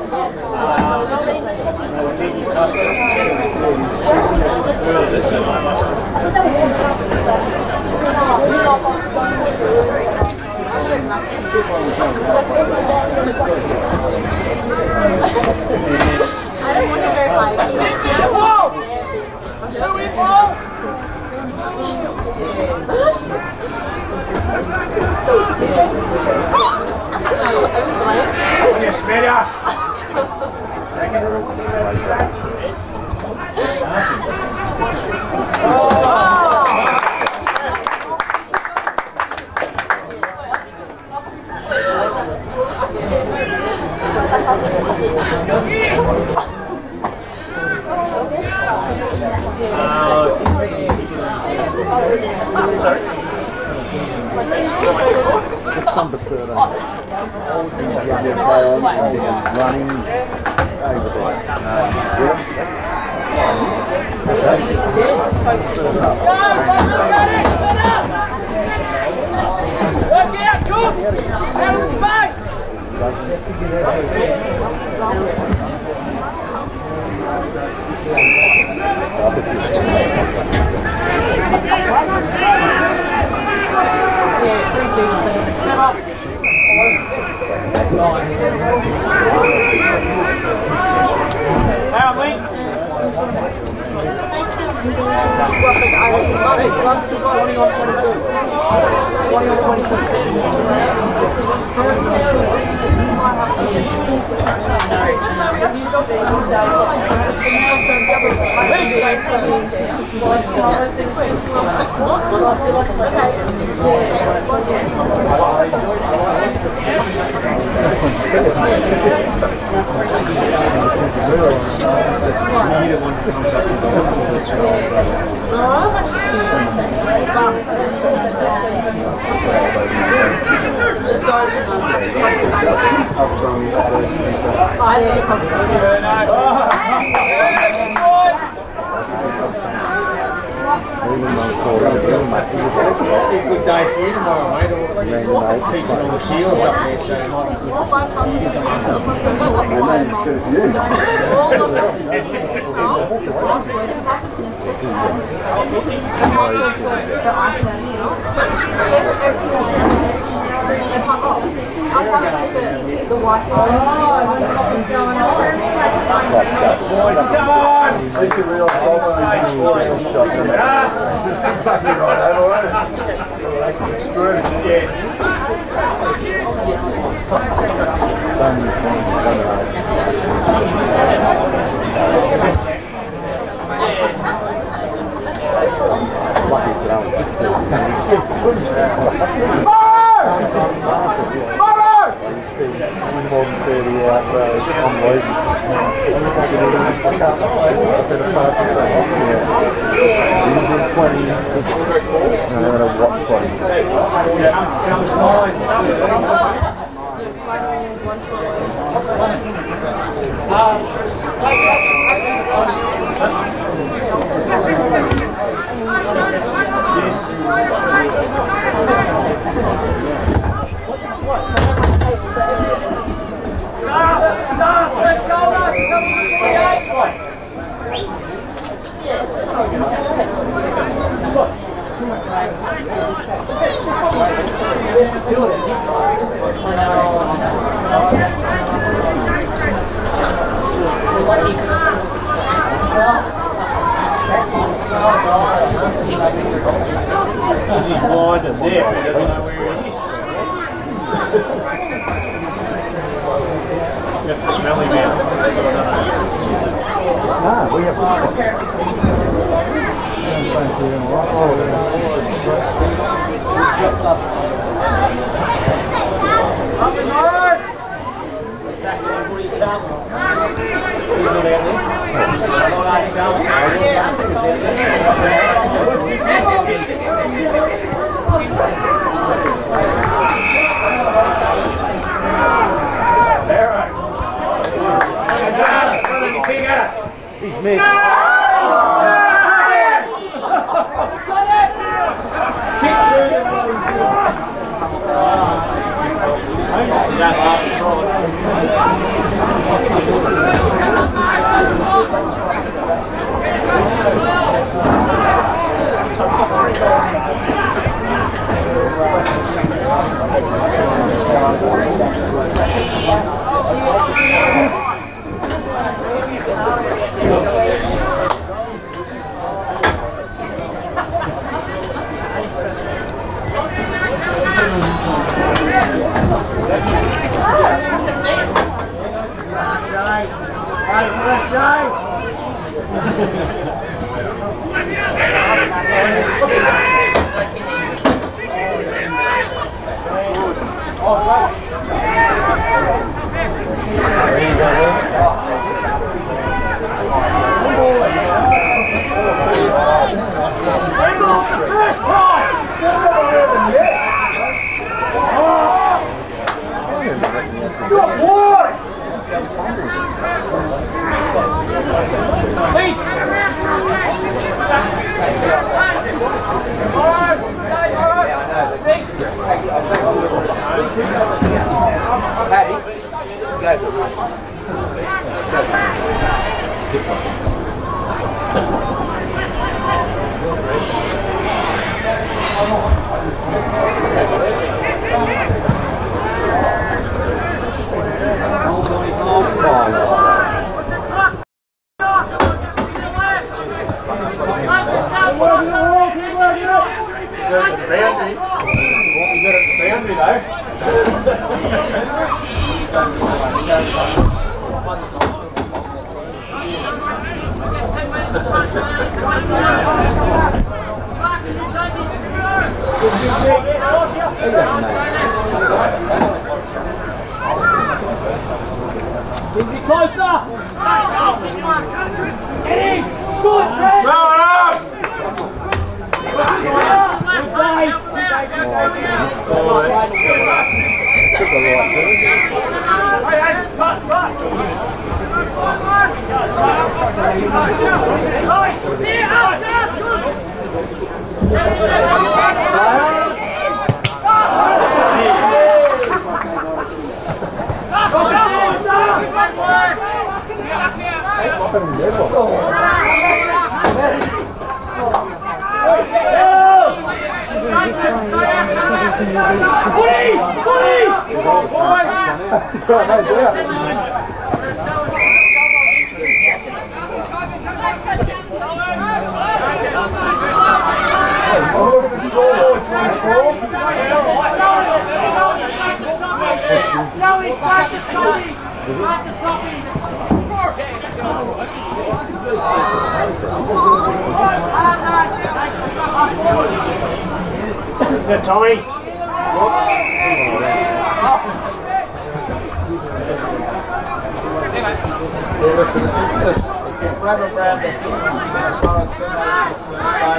I don't want to go high. Yes, Media. It's number thirteen. Running over there. Work out, good! Out of space! How many? Good day for you tomorrow, mate. Teaching all the shields up there, so it might be Come on! At least you realise exactly right, all right. Screw it, yeah. More than thirty out there, unbelievable. twenty. And I'm going to watch twenty. He's blind and deaf, he doesn't know where he is. You have to smell him out. No, we have He's missed. Yeah, Tommy. Yeah, listen, listen. grab him around the hip as far as Sunday is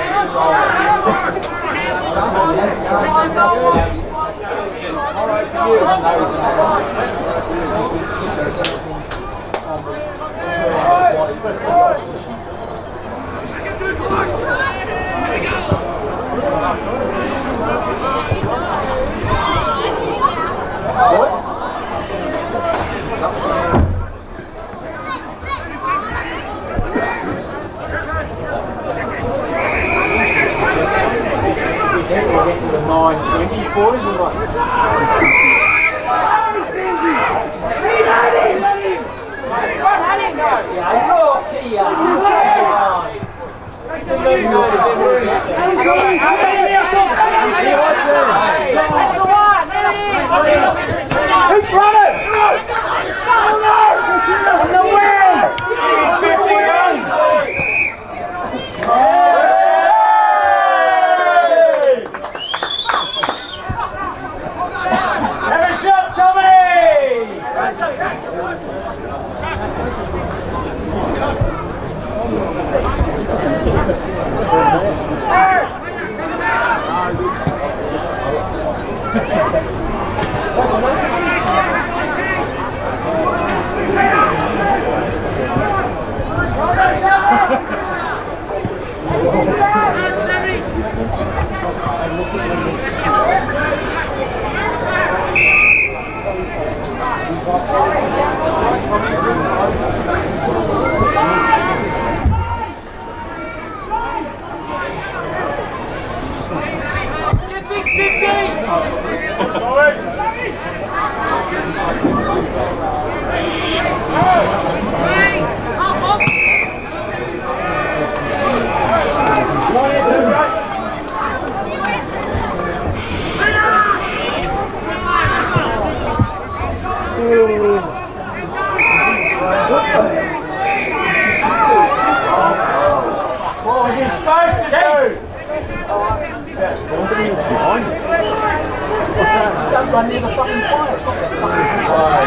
we'll get to the nine twenty boys or what? Yeah, look here. That's the one! Keep running! On the wheel! fifty runs! Have a shot, Tommy! Get big sixty! What was he supposed to do? Don't run near the fucking fire. It's not the fucking fire.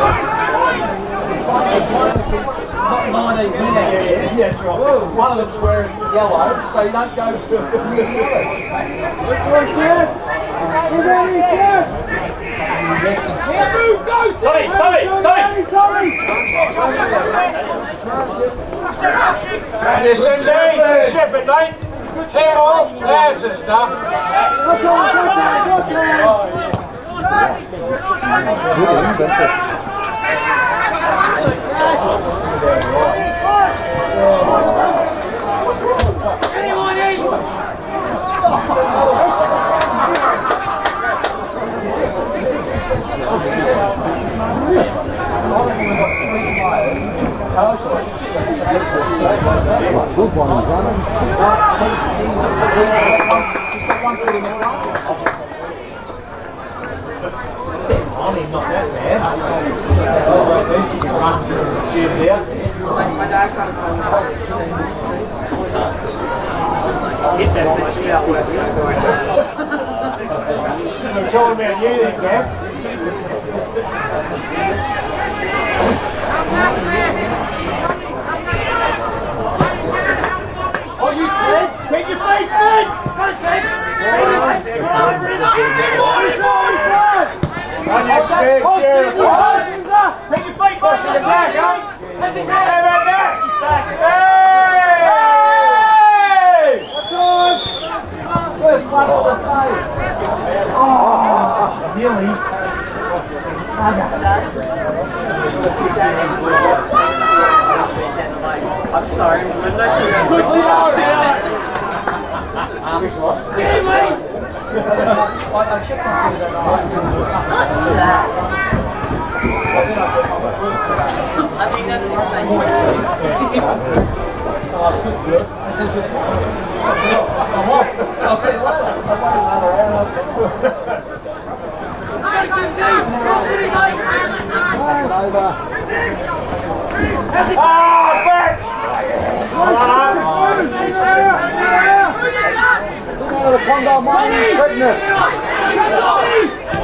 Not nineteen minutes. Yes, right. One of them's wearing yellow, so you don't go near the others. Tommy, Tommy, Tommy! This is a shepherd, mate. Careful, there's the stuff. Anyone eat? Good one, he's running. He's got one foot in the right. I mean, not that bad. Hit that bitch out. I'm talking about you then, Gav. Oh, you Fred? Take your feet, Fred! Go, Fred! On your stick, beautiful! Take your feet, push in the back, huh? How about that? Hey! What's on? First one of the day. Oh, Billy. I'm sorry. When I checked on you that I think that's exciting. I'll say what? Ah, back! The Congo money, goodness.